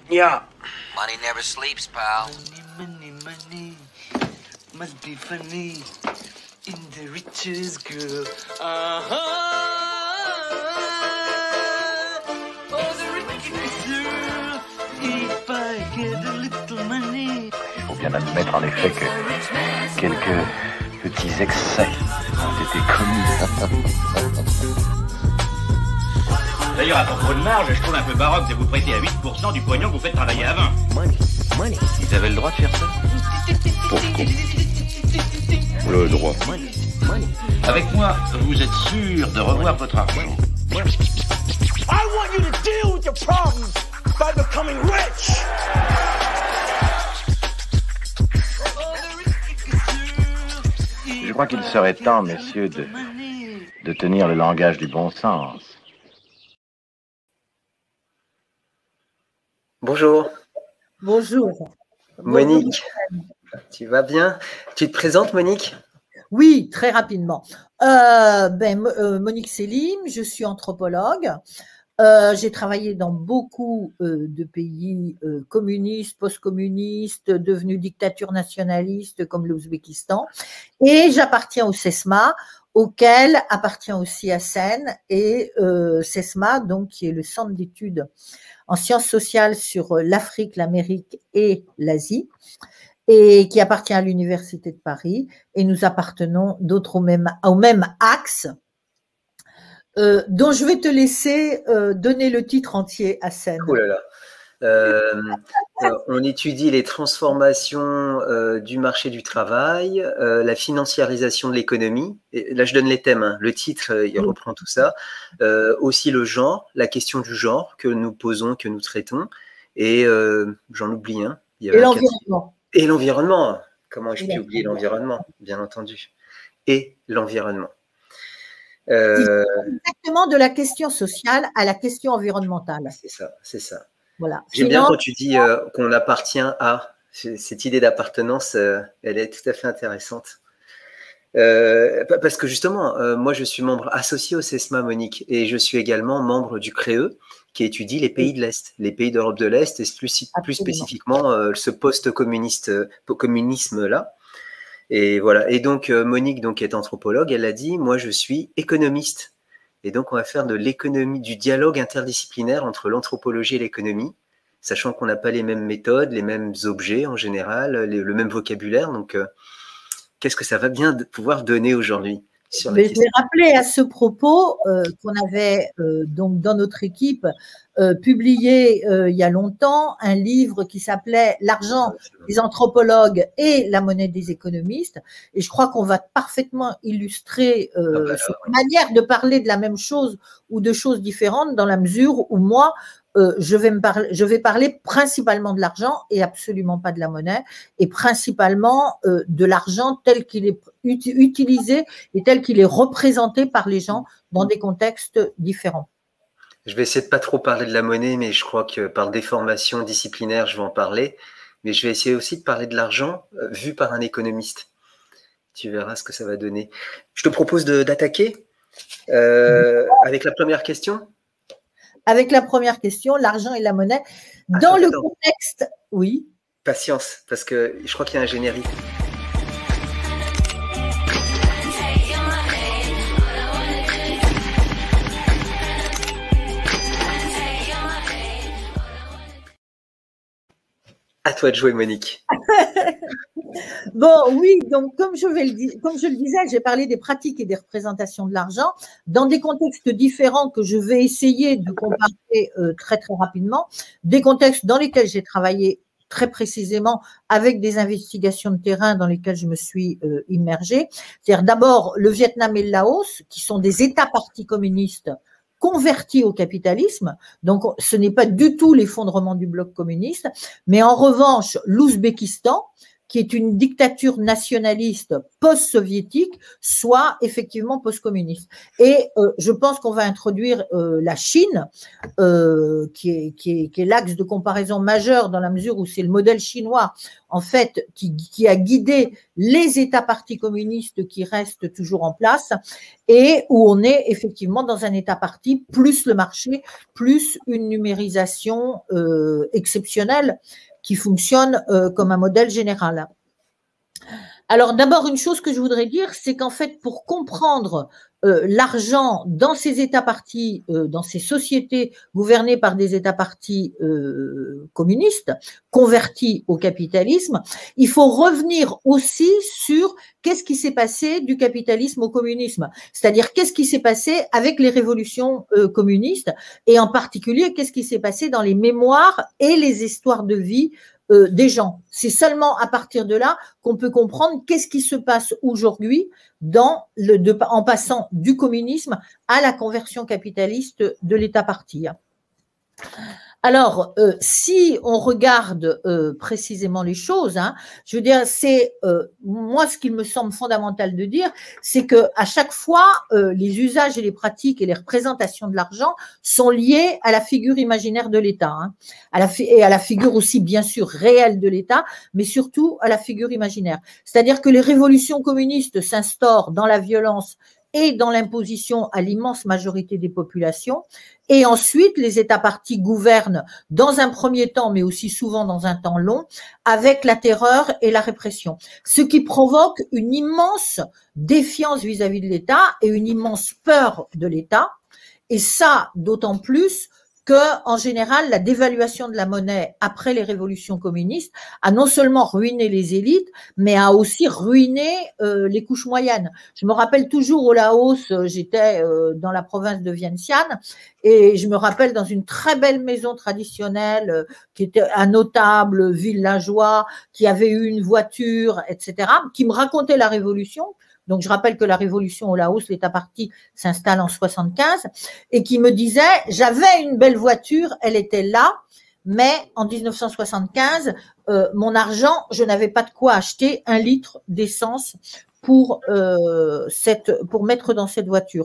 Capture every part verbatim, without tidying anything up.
Yeah. Money never sleeps, pal. Money, money, money. Must be funny in the richest girl. Uh-huh. Oh, the richest girl. If I get a little money. Il faut bien admettre en effet que quelques petits excès ont été commis. D'ailleurs, à propos de marge, je trouve un peu baroque de vous prêter à huit pour cent du pognon que vous faites travailler à vingt. Money, money. Ils avaient le droit de faire ça. Pourquoi? Le droit. Money, money. Avec moi, vous êtes sûr de revoir votre argent. I want you to deal with your problems by becoming rich. Je crois qu'il serait temps, messieurs, de, de tenir le langage du bon sens. Bonjour. Bonjour. Monique, tu vas bien? Tu te présentes, Monique? Oui, très rapidement. Euh, ben, euh, Monique Selim, je suis anthropologue. Euh, j'ai travaillé dans beaucoup euh, de pays euh, communistes, post-communistes, devenus dictatures nationalistes comme l'Ouzbékistan. Et j'appartiens au SESMA, auquel appartient aussi Hassen et euh, SESMA, donc, qui est le centre d'études en sciences sociales sur l'Afrique, l'Amérique et l'Asie, et qui appartient à l'Université de Paris. Et nous appartenons d'autres au même, au même axe, euh, dont je vais te laisser euh, donner le titre entier, Hassen. Oh là là. Euh, euh, on étudie les transformations euh, du marché du travail, euh, la financiarisation de l'économie. Et là, je donne les thèmes. Hein. Le titre, euh, il reprend tout ça. Euh, aussi le genre, la question du genre que nous posons, que nous traitons. Et euh, j'en oublie un. Il y Et l'environnement. Et l'environnement. Comment ai-je pu oublier l'environnement, bien entendu. Et l'environnement. Euh, exactement de la question sociale à la question environnementale. C'est ça, c'est ça. Voilà. J'aime bien quand tu dis euh, qu'on appartient à. Cette idée d'appartenance, euh, elle est tout à fait intéressante. Euh, parce que justement, euh, moi, je suis membre associé au SESMA, Monique, et je suis également membre du CREE, qui étudie les pays de l'Est, les pays d'Europe de l'Est, et plus, plus spécifiquement euh, ce post-communiste, communisme-là. Et voilà. Et donc, euh, Monique, donc, est anthropologue, elle a dit, moi, je suis économiste. Et donc, on va faire de l'économie, du dialogue interdisciplinaire entre l'anthropologie et l'économie, sachant qu'on n'a pas les mêmes méthodes, les mêmes objets en général, les, le même vocabulaire. Donc, euh, qu'est-ce que ça va bien de pouvoir donner aujourd'hui sur la question. Je vais rappeler à ce propos euh, qu'on avait euh, donc dans notre équipe euh, publié euh, il y a longtemps un livre qui s'appelait « L'argent des anthropologues et la monnaie des économistes ». Et je crois qu'on va parfaitement illustrer euh, ah bah cette manière de parler de la même chose ou de choses différentes dans la mesure où moi, Euh, je, vais me parler, je vais parler principalement de l'argent et absolument pas de la monnaie, et principalement euh, de l'argent tel qu'il est ut utilisé et tel qu'il est représenté par les gens dans des contextes différents. Je vais essayer de pas trop parler de la monnaie, mais je crois que par déformation disciplinaire, je vais en parler. Mais je vais essayer aussi de parler de l'argent euh, vu par un économiste. Tu verras ce que ça va donner. Je te propose d'attaquer euh, avec la première question. Avec la première question, l'argent et la monnaie, dans attends, le attends. contexte… Oui. Patience, parce que je crois qu'il y a un générique. À toi de jouer, Monique. Bon, oui, donc comme je, vais le, comme je le disais, j'ai parlé des pratiques et des représentations de l'argent dans des contextes différents que je vais essayer de comparer euh, très très rapidement, des contextes dans lesquels j'ai travaillé très précisément avec des investigations de terrain dans lesquelles je me suis euh, immergée. C'est-à-dire d'abord le Vietnam et le Laos, qui sont des États partis communistes convertis au capitalisme, donc ce n'est pas du tout l'effondrement du bloc communiste, mais en revanche l'Ouzbékistan, qui est une dictature nationaliste post-soviétique, soit effectivement post-communiste. Et euh, je pense qu'on va introduire euh, la Chine, euh, qui est, qui est, qui est l'axe de comparaison majeur dans la mesure où c'est le modèle chinois, en fait, qui, qui a guidé les États partis communistes qui restent toujours en place, et où on est effectivement dans un État parti, plus le marché, plus une numérisation euh, exceptionnelle qui fonctionne euh, comme un modèle général. Alors d'abord, une chose que je voudrais dire, c'est qu'en fait, pour comprendre euh, l'argent dans ces États partis, euh, dans ces sociétés gouvernées par des États partis euh, communistes, convertis au capitalisme, il faut revenir aussi sur qu'est-ce qui s'est passé du capitalisme au communisme, c'est-à-dire qu'est-ce qui s'est passé avec les révolutions euh, communistes, et en particulier qu'est-ce qui s'est passé dans les mémoires et les histoires de vie Euh, des gens. C'est seulement à partir de là qu'on peut comprendre qu'est-ce qui se passe aujourd'hui dans le, de, en passant du communisme à la conversion capitaliste de l'État parti. Alors, euh, si on regarde euh, précisément les choses, hein, je veux dire, c'est euh, moi ce qu'il me semble fondamental de dire, c'est que à chaque fois, euh, les usages et les pratiques et les représentations de l'argent sont liés à la figure imaginaire de l'État, hein, à la et à la figure aussi bien sûr réelle de l'État, mais surtout à la figure imaginaire. C'est-à-dire que les révolutions communistes s'instaurent dans la violence et dans l'imposition à l'immense majorité des populations. Et ensuite, les États partis gouvernent dans un premier temps, mais aussi souvent dans un temps long, avec la terreur et la répression. Ce qui provoque une immense défiance vis-à-vis de l'État et une immense peur de l'État. Et ça, d'autant plus que, en général, la dévaluation de la monnaie après les révolutions communistes a non seulement ruiné les élites, mais a aussi ruiné euh, les couches moyennes. Je me rappelle toujours au Laos, j'étais euh, dans la province de Vientiane, et je me rappelle dans une très belle maison traditionnelle euh, qui était un notable villageois, qui avait eu une voiture, et cetera, qui me racontait la révolution. Donc, je rappelle que la révolution au Laos, l'État parti s'installe en soixante-quinze, et qui me disait, j'avais une belle voiture, elle était là, mais en mille neuf cent soixante-quinze, euh, mon argent, je n'avais pas de quoi acheter un litre d'essence pour, euh, cette, pour mettre dans cette voiture.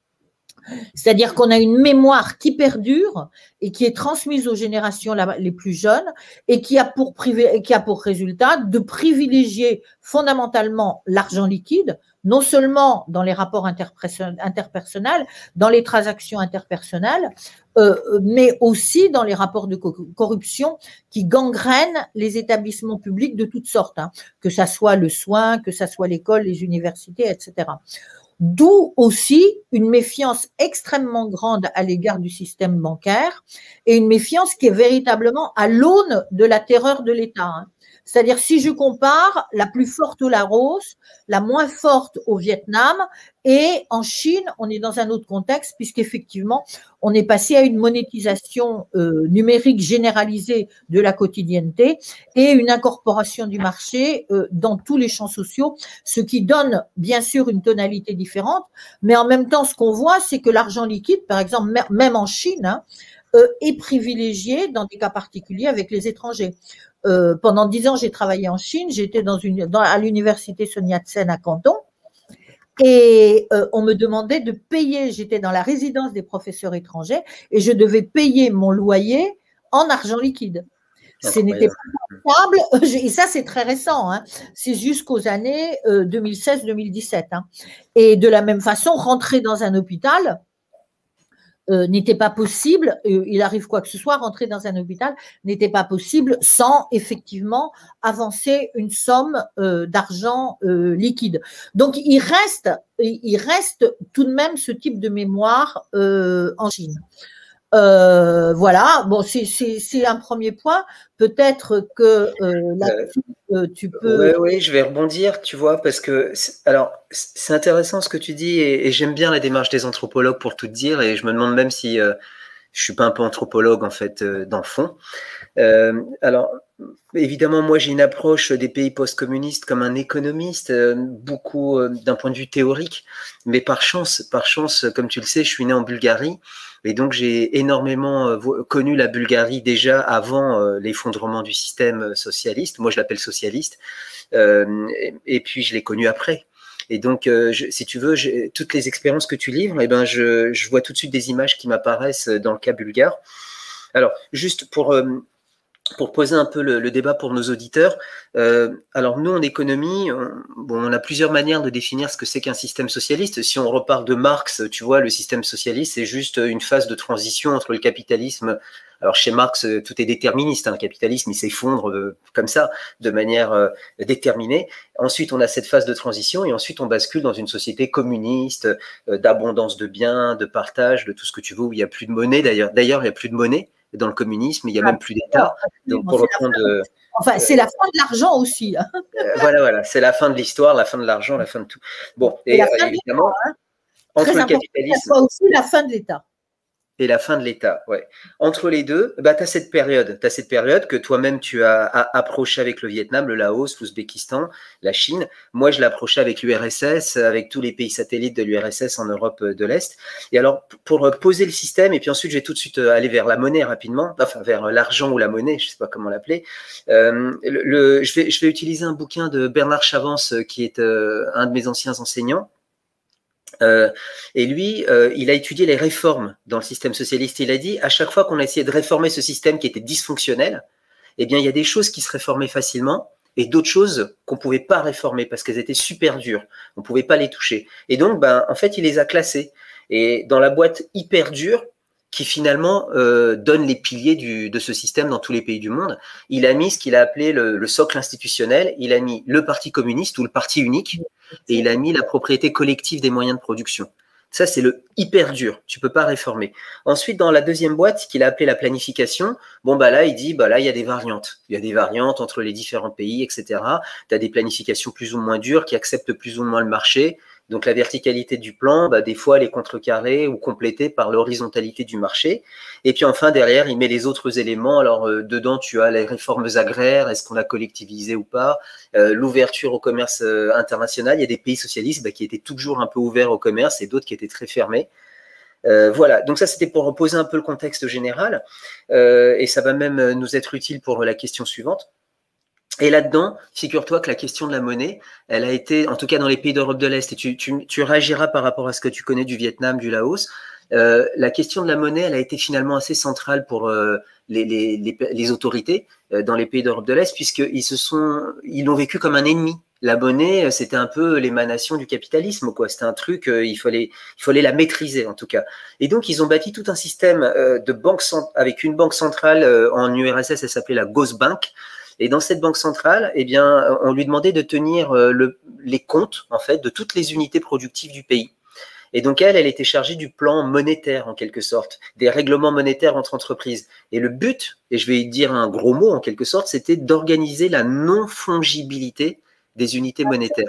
C'est-à-dire qu'on a une mémoire qui perdure et qui est transmise aux générations les plus jeunes et qui a pour, privé, qui a pour résultat de privilégier fondamentalement l'argent liquide, non seulement dans les rapports interpersonnels, dans les transactions interpersonnelles, euh, mais aussi dans les rapports de corruption qui gangrènent les établissements publics de toutes sortes, hein, que ça soit le soin, que ça soit l'école, les universités, et cetera. D'où aussi une méfiance extrêmement grande à l'égard du système bancaire et une méfiance qui est véritablement à l'aune de la terreur de l'État, hein. C'est-à-dire, si je compare, la plus forte au Laos, la moins forte au Vietnam, et en Chine, on est dans un autre contexte, puisqu'effectivement, on est passé à une monétisation euh, numérique généralisée de la quotidienneté et une incorporation du marché euh, dans tous les champs sociaux, ce qui donne bien sûr une tonalité différente, mais en même temps, ce qu'on voit, c'est que l'argent liquide, par exemple, même en Chine, hein, euh, est privilégié dans des cas particuliers avec les étrangers. Euh, pendant dix ans, j'ai travaillé en Chine, j'étais dans une, dans, à l'université Sun Yat-sen à Canton, et euh, on me demandait de payer, j'étais dans la résidence des professeurs étrangers, et je devais payer mon loyer en argent liquide. Ce n'était pas rentable, et ça c'est très récent, hein, c'est jusqu'aux années euh, deux mille seize deux mille dix-sept. Hein. Et de la même façon, rentrer dans un hôpital, Euh, n'était pas possible, euh, il arrive quoi que ce soit, rentrer dans un hôpital n'était pas possible sans effectivement avancer une somme euh, d'argent euh, liquide. Donc il reste, il reste tout de même ce type de mémoire euh, en Chine. Euh, voilà, bon, c'est un premier point. Peut-être que euh, là-dessus, euh, tu peux… Oui, oui, je vais rebondir, tu vois, parce que, alors, c'est intéressant ce que tu dis, et, et j'aime bien la démarche des anthropologues pour tout te dire, et je me demande même si, euh, Je suis pas un peu anthropologue en fait euh, dans le fond. Euh, alors évidemment, moi j'ai une approche des pays post-communistes comme un économiste, euh, beaucoup euh, d'un point de vue théorique, mais par chance, par chance, comme tu le sais, je suis né en Bulgarie et donc j'ai énormément euh, connu la Bulgarie déjà avant euh, l'effondrement du système socialiste. Moi je l'appelle socialiste, euh, et, et puis je l'ai connu après. Et donc, euh, je, si tu veux, je, toutes les expériences que tu livres, eh ben, je, je vois tout de suite des images qui m'apparaissent dans le cas bulgare. Alors, juste pour, euh, pour poser un peu le, le débat pour nos auditeurs, euh, alors nous, en économie, on, bon, on a plusieurs manières de définir ce que c'est qu'un système socialiste. Si on repart de Marx, tu vois, le système socialiste, c'est juste une phase de transition entre le capitalisme. Alors chez Marx, tout est déterministe, hein, le capitalisme, il s'effondre euh, comme ça, de manière euh, déterminée. Ensuite, on a cette phase de transition et ensuite on bascule dans une société communiste, euh, d'abondance de biens, de partage, de tout ce que tu veux, où il n'y a plus de monnaie d'ailleurs. D'ailleurs, il n'y a plus de monnaie dans le communisme, il n'y a même plus d'État. Donc pour reprendre... Euh, enfin, c'est la fin de l'argent aussi. Hein. Euh, voilà, voilà, c'est la fin de l'histoire, la fin de l'argent, la fin de tout. Bon, et, et euh, évidemment, hein. Entre Très le capitalisme... aussi la fin de l'État. Et la fin de l'État, ouais. Entre les deux, bah, tu as cette période, tu as cette période que toi-même tu as, as approché avec le Vietnam, le Laos, l'Ouzbékistan, la Chine. Moi, je l'ai approché avec l'U R S S, avec tous les pays satellites de l'U R S S en Europe de l'Est. Et alors, pour poser le système, et puis ensuite, je vais tout de suite aller vers la monnaie rapidement, enfin vers l'argent ou la monnaie, je ne sais pas comment l'appeler. Euh, le, le, je, vais, je vais utiliser un bouquin de Bernard Chavance, qui est euh, un de mes anciens enseignants. Euh, et lui, euh, il a étudié les réformes dans le système socialiste. Il a dit, à chaque fois qu'on a essayé de réformer ce système qui était dysfonctionnel, eh bien, il y a des choses qui se réformaient facilement et d'autres choses qu'on ne pouvait pas réformer parce qu'elles étaient super dures. On ne pouvait pas les toucher. Et donc, ben, en fait, il les a classées. Et dans la boîte hyper dure, qui finalement euh, donne les piliers du, de ce système dans tous les pays du monde, il a mis ce qu'il a appelé le, le socle institutionnel, il a mis le parti communiste ou le parti unique, et il a mis la propriété collective des moyens de production. Ça, c'est le hyper dur, tu peux pas réformer. Ensuite, dans la deuxième boîte, qu'il a appelé la planification, bon, bah là, il dit, bah là, il y a des variantes. Il y a des variantes entre les différents pays, et cetera. Tu as des planifications plus ou moins dures qui acceptent plus ou moins le marché. Donc, la verticalité du plan, bah, des fois, elle est contrecarrée ou complétée par l'horizontalité du marché. Et puis, enfin, derrière, il met les autres éléments. Alors, euh, dedans, tu as les réformes agraires, est-ce qu'on a collectivisé ou pas, euh, l'ouverture au commerce euh, international. Il y a des pays socialistes bah, qui étaient toujours un peu ouverts au commerce et d'autres qui étaient très fermés. Euh, voilà, donc ça, c'était pour reposer un peu le contexte général. Euh, et ça va même nous être utile pour la question suivante. Et là-dedans, figure-toi que la question de la monnaie, elle a été, en tout cas dans les pays d'Europe de l'Est, et tu, tu, tu réagiras par rapport à ce que tu connais du Vietnam, du Laos, euh, la question de la monnaie, elle a été finalement assez centrale pour euh, les, les, les, les autorités euh, dans les pays d'Europe de l'Est, puisqu'ils se sont, ils l'ont vécu comme un ennemi. La monnaie, c'était un peu l'émanation du capitalisme, quoi. C'était un truc, euh, il fallait, il fallait la maîtriser en tout cas. Et donc, ils ont bâti tout un système euh, de banque avec une banque centrale euh, en U R S S, elle s'appelait la Gosbank. Et dans cette banque centrale, eh bien, on lui demandait de tenir le, les comptes en fait de toutes les unités productives du pays. Et donc elle, elle était chargée du plan monétaire en quelque sorte, des règlements monétaires entre entreprises. Et le but, et je vais dire un gros mot en quelque sorte, c'était d'organiser la non-fongibilité des unités monétaires.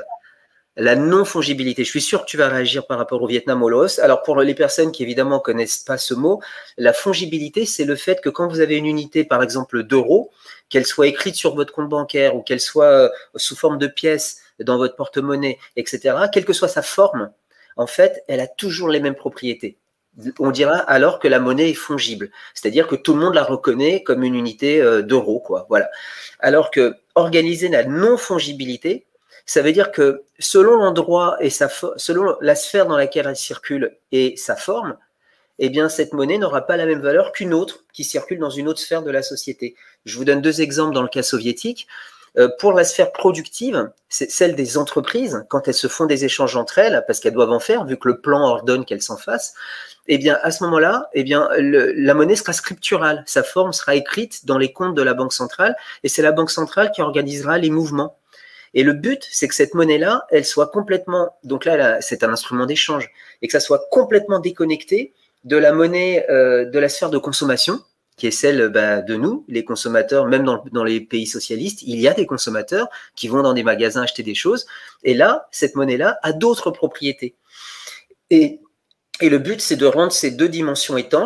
La non-fongibilité. Je suis sûr que tu vas réagir par rapport au Vietnam, au Laos. Alors, pour les personnes qui, évidemment, connaissent pas ce mot, la fongibilité, c'est le fait que quand vous avez une unité, par exemple, d'euros, qu'elle soit écrite sur votre compte bancaire ou qu'elle soit sous forme de pièces dans votre porte-monnaie, et cetera, quelle que soit sa forme, en fait, elle a toujours les mêmes propriétés. On dira alors que la monnaie est fongible. C'est-à-dire que tout le monde la reconnaît comme une unité d'euros, quoi. Voilà. Alors que organiser la non-fongibilité, ça veut dire que selon l'endroit et sa selon la sphère dans laquelle elle circule et sa forme, eh bien cette monnaie n'aura pas la même valeur qu'une autre qui circule dans une autre sphère de la société. Je vous donne deux exemples dans le cas soviétique. Euh, pour la sphère productive, c'est celle des entreprises, quand elles se font des échanges entre elles, parce qu'elles doivent en faire, vu que le plan ordonne qu'elles s'en fassent, eh bien à ce moment-là, eh bien le, la monnaie sera scripturale, sa forme sera écrite dans les comptes de la banque centrale, et c'est la banque centrale qui organisera les mouvements. Et le but, c'est que cette monnaie-là, elle soit complètement, donc là, c'est un instrument d'échange, et que ça soit complètement déconnecté de la monnaie euh, de la sphère de consommation, qui est celle bah, de nous, les consommateurs, même dans, dans les pays socialistes, il y a des consommateurs qui vont dans des magasins acheter des choses, et là, cette monnaie-là a d'autres propriétés. Et, et le but, c'est de rendre ces deux dimensions étanches,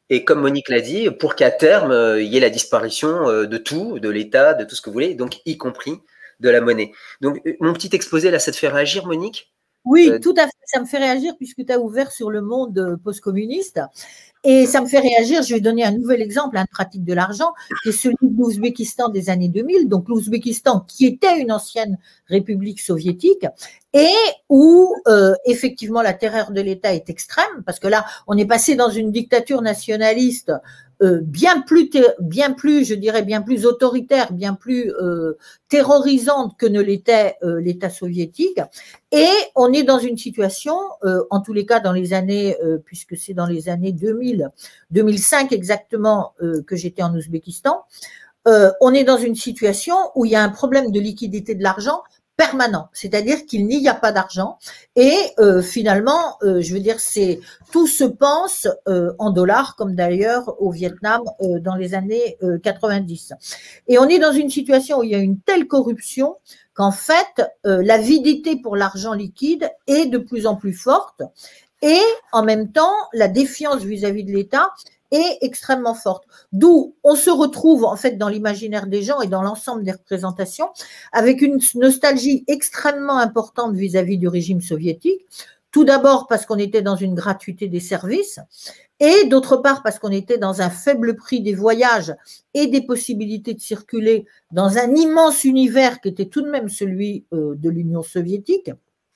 Et comme Monique l'a dit, pour qu'à terme, euh, il y ait la disparition euh, de tout, de l'État, de tout ce que vous voulez, donc y compris de la monnaie. Donc, euh, mon petit exposé, là, ça te fait réagir, Monique? Oui, euh, tout à fait. Ça me fait réagir puisque tu as ouvert sur le monde post-communiste. Et ça me fait réagir, je vais donner un nouvel exemple, une pratique de l'argent, qui est celui de l'Ouzbékistan des années deux mille. Donc l'Ouzbékistan, qui était une ancienne république soviétique, et où euh, effectivement la terreur de l'État est extrême, parce que là, on est passé dans une dictature nationaliste euh, bien plus, bien plus, je dirais, bien plus autoritaire, bien plus euh, terrorisante que ne l'était euh, l'État soviétique. Et on est dans une situation, euh, en tous les cas dans les années, euh, puisque c'est dans les années deux mille, deux mille cinq exactement euh, que j'étais en Ouzbékistan, euh, on est dans une situation où il y a un problème de liquidité de l'argent permanent, c'est-à-dire qu'il n'y a pas d'argent et euh, finalement, euh, je veux dire, c'est tout se pense euh, en dollars, comme d'ailleurs au Vietnam euh, dans les années euh, quatre-vingt-dix. Et on est dans une situation où il y a une telle corruption qu'en fait, euh, l'avidité pour l'argent liquide est de plus en plus forte et en même temps, la défiance vis-à-vis de l'État est extrêmement forte. D'où on se retrouve en fait dans l'imaginaire des gens et dans l'ensemble des représentations avec une nostalgie extrêmement importante vis-à-vis du régime soviétique. Tout d'abord parce qu'on était dans une gratuité des services et d'autre part parce qu'on était dans un faible prix des voyages et des possibilités de circuler dans un immense univers qui était tout de même celui euh, de l'Union soviétique.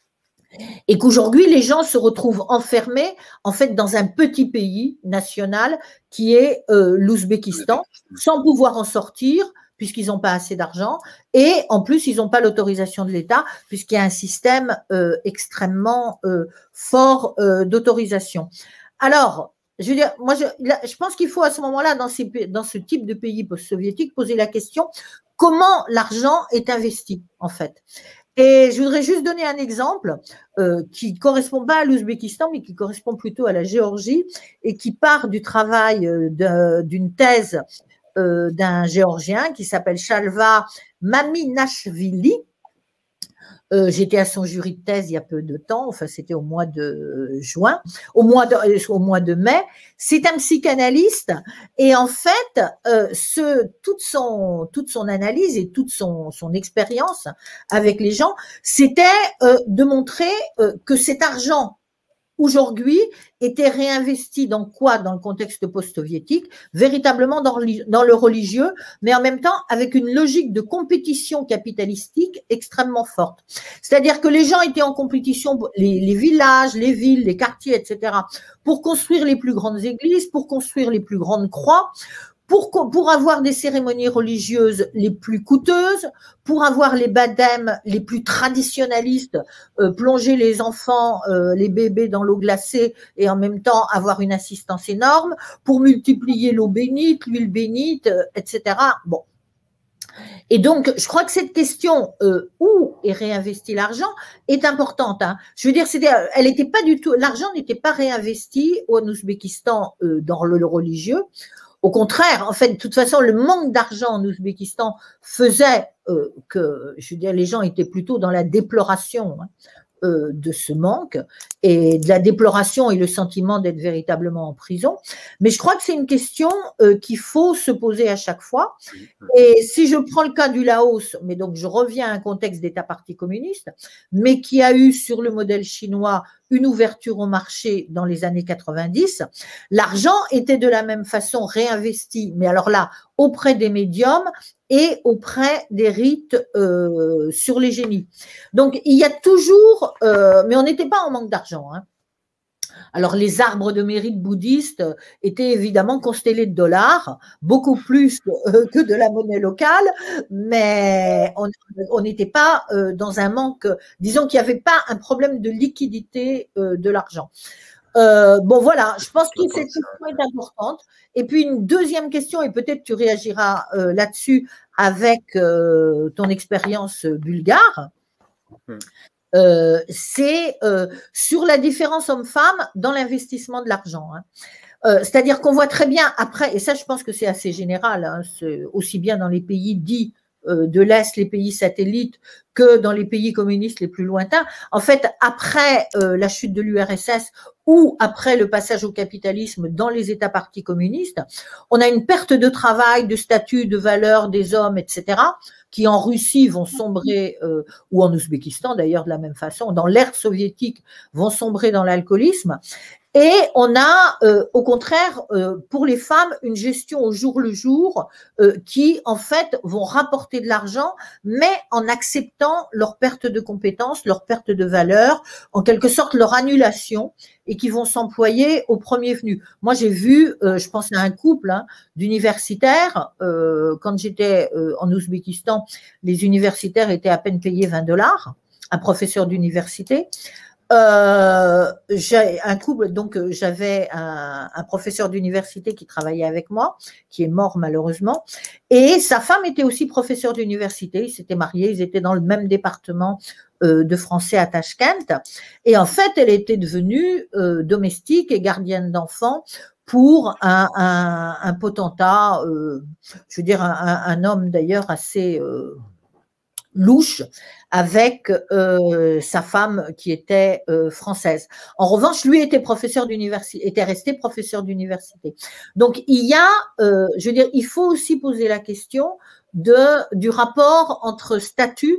Et qu'aujourd'hui, les gens se retrouvent enfermés, en fait, dans un petit pays national qui est euh, l'Ouzbékistan, sans pouvoir en sortir, puisqu'ils n'ont pas assez d'argent, et en plus, ils n'ont pas l'autorisation de l'État, puisqu'il y a un système euh, extrêmement euh, fort euh, d'autorisation. Alors, je veux dire, moi, je, je pense qu'il faut à ce moment-là, dans, ces, dans ce type de pays post-soviétiques, poser la question, comment l'argent est investi, en fait? Et je voudrais juste donner un exemple euh, qui ne correspond pas à l'Ouzbékistan, mais qui correspond plutôt à la Géorgie et qui part du travail euh, d'une thèse euh, d'un Géorgien qui s'appelle Shalva Maminashvili. Euh, J'étais à son jury de thèse il y a peu de temps, enfin c'était au mois de juin, au mois de, au mois de mai. C'est un psychanalyste et en fait, euh, ce, toute, son, toute son analyse et toute son, son expérience avec les gens, c'était euh, de montrer euh, que cet argent aujourd'hui était réinvesti dans quoi? Dans le contexte post-soviétique, véritablement dans, dans le religieux, mais en même temps avec une logique de compétition capitalistique extrêmement forte. C'est-à-dire que les gens étaient en compétition, les, les villages, les villes, les quartiers, et cetera, pour construire les plus grandes églises, pour construire les plus grandes croix, Pour, pour avoir des cérémonies religieuses les plus coûteuses, pour avoir les baptêmes les plus traditionnalistes, euh, plonger les enfants, euh, les bébés dans l'eau glacée et en même temps avoir une assistance énorme, pour multiplier l'eau bénite, l'huile bénite, euh, et cetera. Bon. Et donc, je crois que cette question euh, où est réinvesti l'argent est importante. Hein. Je veux dire, c'était, elle n'était pas du tout, l'argent n'était pas réinvesti au Ouzbékistan euh, dans le, le religieux. Au contraire, en fait, de toute façon, le manque d'argent en Ouzbékistan faisait euh, que, je veux dire, les gens étaient plutôt dans la déploration hein, euh, de ce manque et de la déploration et le sentiment d'être véritablement en prison. Mais je crois que c'est une question euh, qu'il faut se poser à chaque fois. Et si je prends le cas du Laos, mais donc je reviens à un contexte d'État-parti communiste, mais qui a eu sur le modèle chinois une ouverture au marché dans les années quatre-vingt-dix, l'argent était de la même façon réinvesti, mais alors là, auprès des médiums et auprès des rites euh, sur les génies. Donc, il y a toujours, euh, mais on n'était pas en manque d'argent, hein. Alors, les arbres de mérite bouddhistes étaient évidemment constellés de dollars, beaucoup plus que, que de la monnaie locale, mais on n'était pas dans un manque, disons qu'il n'y avait pas un problème de liquidité de l'argent. Euh, bon, voilà, je pense que cette question est importante. Et puis, une deuxième question, et peut-être tu réagiras euh, là-dessus avec euh, ton expérience bulgare. Mmh. Euh, c'est euh, sur la différence homme-femme dans l'investissement de l'argent. Hein. Euh, c'est-à-dire qu'on voit très bien après, et ça je pense que c'est assez général, hein, aussi bien dans les pays dits euh, de l'Est, les pays satellites, que dans les pays communistes les plus lointains. En fait, après euh, la chute de l'U R S S, ou après le passage au capitalisme dans les États partis communistes, on a une perte de travail, de statut, de valeur des hommes, et cetera, qui en Russie vont sombrer, euh, ou en Ouzbékistan d'ailleurs de la même façon, dans l'ère soviétique vont sombrer dans l'alcoolisme. Et on a, euh, au contraire, euh, pour les femmes, une gestion au jour le jour euh, qui, en fait, vont rapporter de l'argent, mais en acceptant leur perte de compétences, leur perte de valeur, en quelque sorte leur annulation, et qui vont s'employer au premier venu. Moi, j'ai vu, euh, je pense à un couple hein, d'universitaires, euh, quand j'étais euh, en Ouzbékistan, les universitaires étaient à peine payés vingt dollars, un professeur d'université. Euh, j'ai un couple, donc j'avais un, un professeur d'université qui travaillait avec moi, qui est mort malheureusement, et sa femme était aussi professeure d'université, ils s'étaient mariés, ils étaient dans le même département euh, de français à Tashkent, et en fait elle était devenue euh, domestique et gardienne d'enfants pour un, un, un potentat, euh, je veux dire un, un, un homme d'ailleurs assez euh, louche, avec euh, sa femme qui était euh, française. En revanche, lui était professeur d'université, était resté professeur d'université. Donc il y a, euh, je veux dire, il faut aussi poser la question de du rapport entre statut,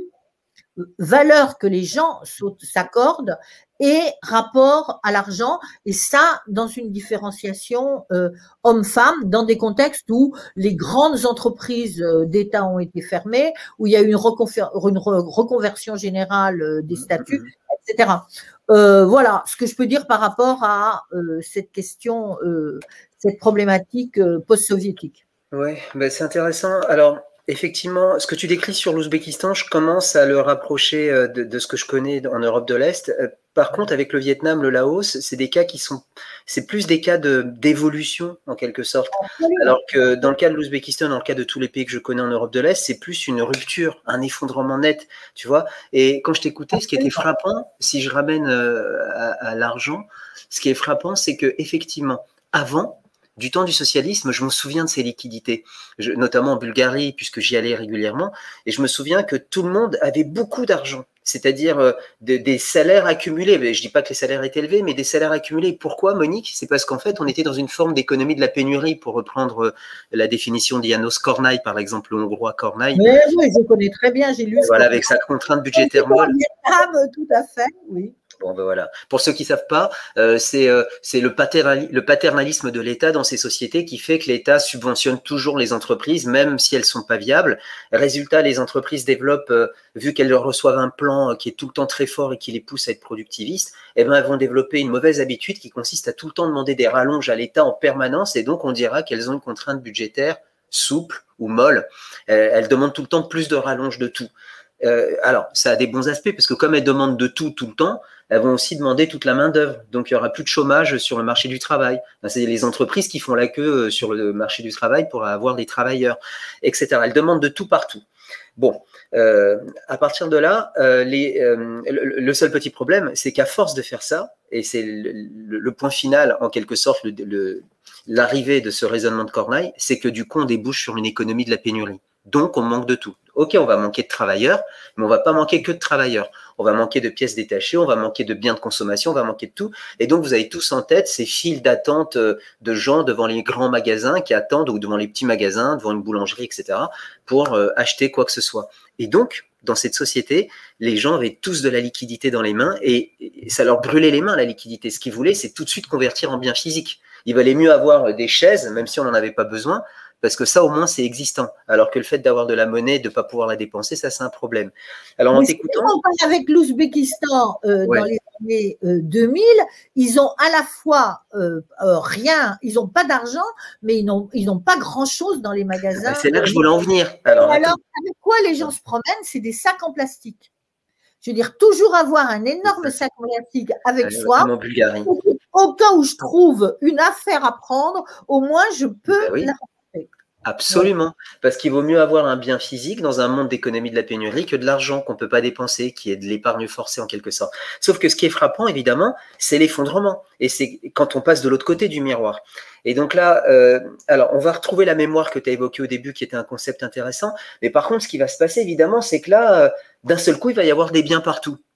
valeur que les gens s'accordent et rapport à l'argent, et ça dans une différenciation euh, homme-femme, dans des contextes où les grandes entreprises d'État ont été fermées, où il y a eu une, une reconversion générale des statuts, et cetera. Euh, voilà ce que je peux dire par rapport à euh, cette question, euh, cette problématique euh, post-soviétique. Oui, ben c'est intéressant. Alors, effectivement, ce que tu décris sur l'Ouzbékistan, je commence à le rapprocher de, de ce que je connais en Europe de l'Est. Par contre, avec le Vietnam, le Laos, c'est des cas qui sont, c'est plus des cas de d'évolution en quelque sorte. Alors que dans le cas de l'Ouzbékistan, dans le cas de tous les pays que je connais en Europe de l'Est, c'est plus une rupture, un effondrement net, tu vois. Et quand je t'écoutais, ce qui était frappant, si je ramène à, à l'argent, ce qui est frappant, c'est que effectivement, avant, du temps du socialisme, je me souviens de ces liquidités, je, notamment en Bulgarie, puisque j'y allais régulièrement, et je me souviens que tout le monde avait beaucoup d'argent, c'est-à-dire euh, de, des salaires accumulés. Mais je dis pas que les salaires étaient élevés, mais des salaires accumulés. Pourquoi, Monique? C'est parce qu'en fait, on était dans une forme d'économie de la pénurie, pour reprendre euh, la définition d'János Kornai, par exemple, le hongrois Kornai. Oui, oui, je connais très bien, j'ai lu. Voilà, avec sa contrainte budgétaire molle. Tout à fait, oui. Bon, ben voilà. Pour ceux qui savent pas, euh, c'est euh, c'est le, paternali le paternalisme de l'État dans ces sociétés qui fait que l'État subventionne toujours les entreprises, même si elles sont pas viables. Résultat, les entreprises développent, euh, vu qu'elles reçoivent un plan euh, qui est tout le temps très fort et qui les pousse à être productivistes, eh ben elles vont développer une mauvaise habitude qui consiste à tout le temps demander des rallonges à l'État en permanence, et donc on dira qu'elles ont une contrainte budgétaire souple ou molle. Euh, elles demandent tout le temps plus de rallonges de tout. Euh, alors, ça a des bons aspects, parce que comme elles demandent de tout tout le temps, elles vont aussi demander toute la main-d'œuvre. Donc, il n'y aura plus de chômage sur le marché du travail. C'est les entreprises qui font la queue sur le marché du travail pour avoir des travailleurs, et cetera. Elles demandent de tout partout. Bon, euh, à partir de là, euh, les, euh, le, le seul petit problème, c'est qu'à force de faire ça, et c'est le, le, le point final, en quelque sorte, l'arrivée de ce raisonnement de Kornai, c'est que du coup, on débouche sur une économie de la pénurie. Donc, on manque de tout. Ok, on va manquer de travailleurs, mais on va pas manquer que de travailleurs. On va manquer de pièces détachées, on va manquer de biens de consommation, on va manquer de tout. Et donc, vous avez tous en tête ces files d'attente de gens devant les grands magasins qui attendent, ou devant les petits magasins, devant une boulangerie, et cetera, pour euh, acheter quoi que ce soit. Et donc, dans cette société, les gens avaient tous de la liquidité dans les mains, et, et ça leur brûlait les mains, la liquidité. Ce qu'ils voulaient, c'est tout de suite convertir en biens physiques. Il valait mieux avoir des chaises, même si on n'en avait pas besoin, parce que ça, au moins, c'est existant. Alors que le fait d'avoir de la monnaie, de ne pas pouvoir la dépenser, ça, c'est un problème. Alors, en t'écoutant… Avec l'Ouzbékistan, euh, ouais. dans les années euh, deux mille, ils ont à la fois euh, euh, rien, ils n'ont pas d'argent, mais ils n'ont ils n'ont pas grand-chose dans les magasins. Ah, c'est là que je voulais en venir. Alors, alors avec quoi les gens se promènent? C'est des sacs en plastique. Je veux dire, toujours avoir un énorme sac en plastique avec euh, soi. En Bulgarie. Au cas où je trouve une affaire à prendre, au moins, je peux ben oui. la Absolument, parce qu'il vaut mieux avoir un bien physique dans un monde d'économie de la pénurie que de l'argent qu'on ne peut pas dépenser, qui est de l'épargne forcée en quelque sorte. Sauf que ce qui est frappant, évidemment, c'est l'effondrement. Et c'est quand on passe de l'autre côté du miroir. Et donc là, euh, alors on va retrouver la mémoire que tu as évoquée au début, qui était un concept intéressant. Mais par contre, ce qui va se passer, évidemment, c'est que là, euh, d'un seul coup, il va y avoir des biens partout.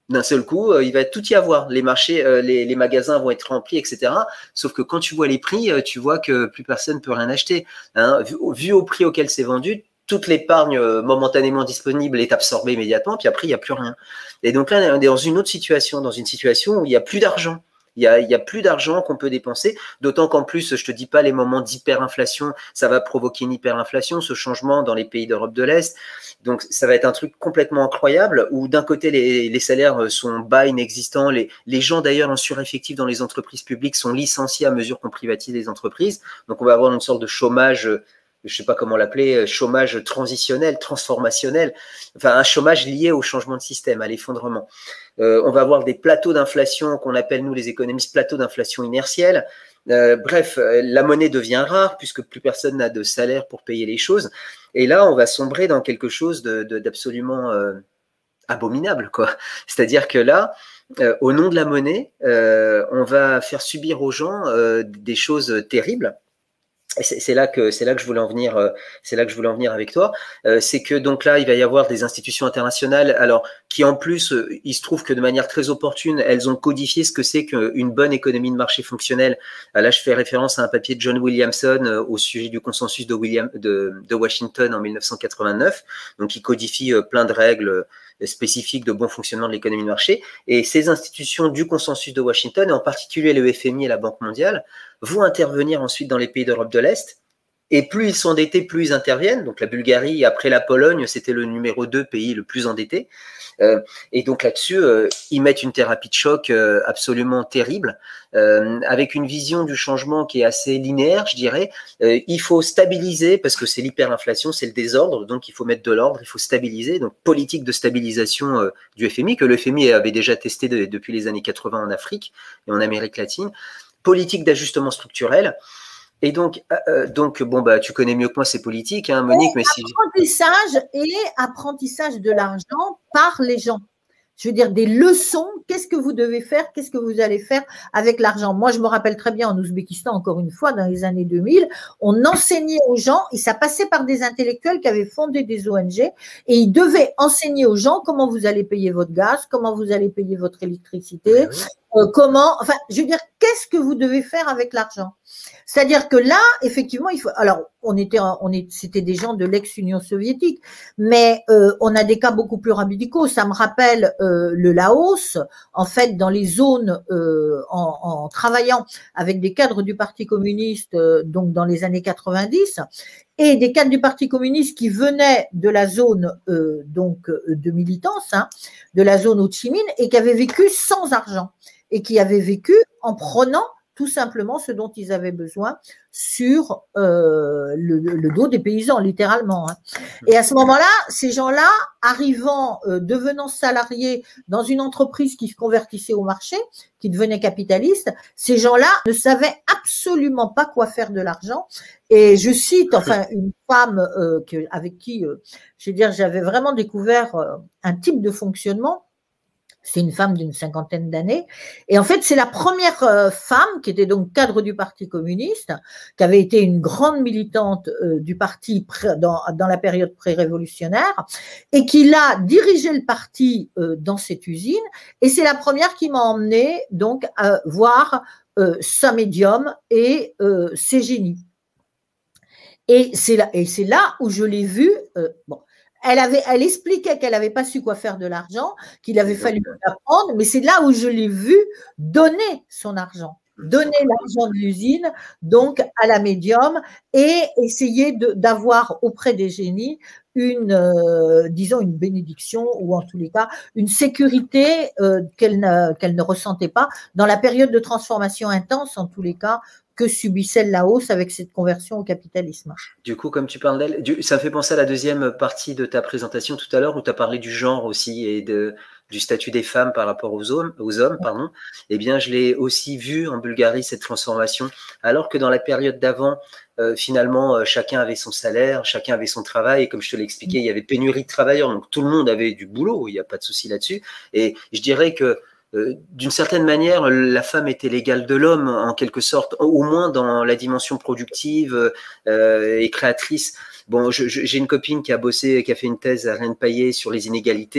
d'un seul coup, euh, il va tout y avoir. Les marchés, euh, les, les magasins vont être remplis, et cetera. Sauf que quand tu vois les prix, euh, tu vois que plus personne ne peut rien acheter. Hein. Vu, vu au prix auquel c'est vendu, toute l'épargne euh, momentanément disponible est absorbée immédiatement, puis après, il n'y a plus rien. Et donc là, on est dans une autre situation, dans une situation où il n'y a plus d'argent. Il y a, il y a plus d'argent qu'on peut dépenser, d'autant qu'en plus, je te dis pas les moments d'hyperinflation, ça va provoquer une hyperinflation, ce changement dans les pays d'Europe de l'Est. Donc, ça va être un truc complètement incroyable où d'un côté, les, les salaires sont bas, inexistants. Les, les gens d'ailleurs en sureffectif dans les entreprises publiques sont licenciés à mesure qu'on privatise les entreprises. Donc, on va avoir une sorte de chômage, je sais pas comment l'appeler, chômage transitionnel, transformationnel, enfin un chômage lié au changement de système, à l'effondrement. Euh, on va avoir des plateaux d'inflation qu'on appelle, nous les économistes, plateaux d'inflation inertielle. Euh, bref, la monnaie devient rare puisque plus personne n'a de salaire pour payer les choses. Et là, on va sombrer dans quelque chose de, de, d'absolument euh, abominable, quoi. C'est-à-dire que là, euh, au nom de la monnaie, euh, on va faire subir aux gens euh, des choses terribles. C'est là que c'est là que je voulais en venir. C'est là que je voulais en venir avec toi. Euh, c'est que donc là, il va y avoir des institutions internationales, alors qui en plus, il se trouve que de manière très opportune, elles ont codifié ce que c'est qu'une bonne économie de marché fonctionnelle. Là, je fais référence à un papier de John Williamson au sujet du consensus de, William, de, de Washington en mille neuf cent quatre-vingt-neuf, donc qui codifie plein de règles spécifiques de bon fonctionnement de l'économie de marché. Et ces institutions du consensus de Washington, et en particulier le F M I et la Banque mondiale, vont intervenir ensuite dans les pays d'Europe de l'Est. Et plus ils sont endettés, plus ils interviennent. Donc la Bulgarie, après la Pologne, c'était le numéro deux pays le plus endetté. Euh, et donc là-dessus, euh, ils mettent une thérapie de choc euh, absolument terrible, euh, avec une vision du changement qui est assez linéaire, je dirais. Euh, il faut stabiliser, parce que c'est l'hyperinflation, c'est le désordre, donc il faut mettre de l'ordre, il faut stabiliser. Donc politique de stabilisation euh, du F M I, que le F M I avait déjà testé de, depuis les années quatre-vingts en Afrique et en Amérique latine. Politique d'ajustement structurel. Et donc, euh, donc, bon, bah, tu connais mieux que moi ces politiques, hein, Monique, mais si. Apprentissage et apprentissage de l'argent par les gens. Je veux dire, des leçons, qu'est-ce que vous devez faire, qu'est-ce que vous allez faire avec l'argent. Moi, je me rappelle très bien en Ouzbékistan, encore une fois, dans les années deux mille, on enseignait aux gens, et ça passait par des intellectuels qui avaient fondé des O N G, et ils devaient enseigner aux gens comment vous allez payer votre gaz, comment vous allez payer votre électricité, oui. euh, comment, enfin, je veux dire, qu'est-ce que vous devez faire avec l'argent. C'est-à-dire que là, effectivement, il faut. Alors, on était, on est, c'était des gens de l'ex-Union soviétique, mais euh, on a des cas beaucoup plus radicaux. Ça me rappelle euh, le Laos, en fait, dans les zones, euh, en, en travaillant avec des cadres du Parti communiste, euh, donc dans les années quatre-vingt-dix, et des cadres du Parti communiste qui venaient de la zone euh, donc de militance, hein, de la zone Ho Chi Minh, et qui avaient vécu sans argent et qui avaient vécu en prenant tout simplement ce dont ils avaient besoin sur euh, le, le dos des paysans, littéralement. Hein. Et à ce moment-là, ces gens-là, arrivant, euh, devenant salariés dans une entreprise qui se convertissait au marché, qui devenait capitaliste, ces gens-là ne savaient absolument pas quoi faire de l'argent. Et je cite, enfin, une femme euh, que, avec qui, euh, je veux dire, j'avais vraiment découvert euh, un type de fonctionnement. C'est une femme d'une cinquantaine d'années. Et en fait, c'est la première euh, femme qui était donc cadre du Parti communiste, qui avait été une grande militante euh, du parti dans, dans la période pré-révolutionnaire et qui l'a dirigé le parti euh, dans cette usine. Et c'est la première qui m'a emmenée donc à voir euh, sa médium et euh, ses génies. Et c'est là, et c'est là où je l'ai vue. Euh, bon. Elle, avait, elle expliquait qu'elle n'avait pas su quoi faire de l'argent, qu'il avait fallu l'apprendre, mais c'est là où je l'ai vue donner son argent, donner l'argent de l'usine, donc à la médium, et essayer d'avoir auprès des génies une, euh, disons, une bénédiction, ou en tous les cas, une sécurité euh, qu'elle ne, qu'elle ne ressentait pas dans la période de transformation intense, en tous les cas, que subissait le Laos avec cette conversion au capitalisme. Du coup, comme tu parles d'elle, ça me fait penser à la deuxième partie de ta présentation tout à l'heure où tu as parlé du genre aussi et de, du statut des femmes par rapport aux hommes. Aux hommes pardon. Eh bien, je l'ai aussi vu en Bulgarie, cette transformation, alors que dans la période d'avant, euh, finalement, euh, chacun avait son salaire, chacun avait son travail, et comme je te l'ai expliqué, il y avait pénurie de travailleurs, donc tout le monde avait du boulot, il n'y a pas de souci là-dessus. Et je dirais que Euh, d'une certaine manière, la femme était l'égale de l'homme, en quelque sorte, au moins dans la dimension productive euh, et créatrice. Bon, j'ai une copine qui a bossé, qui a fait une thèse à Rennes-Paillet sur les inégalités.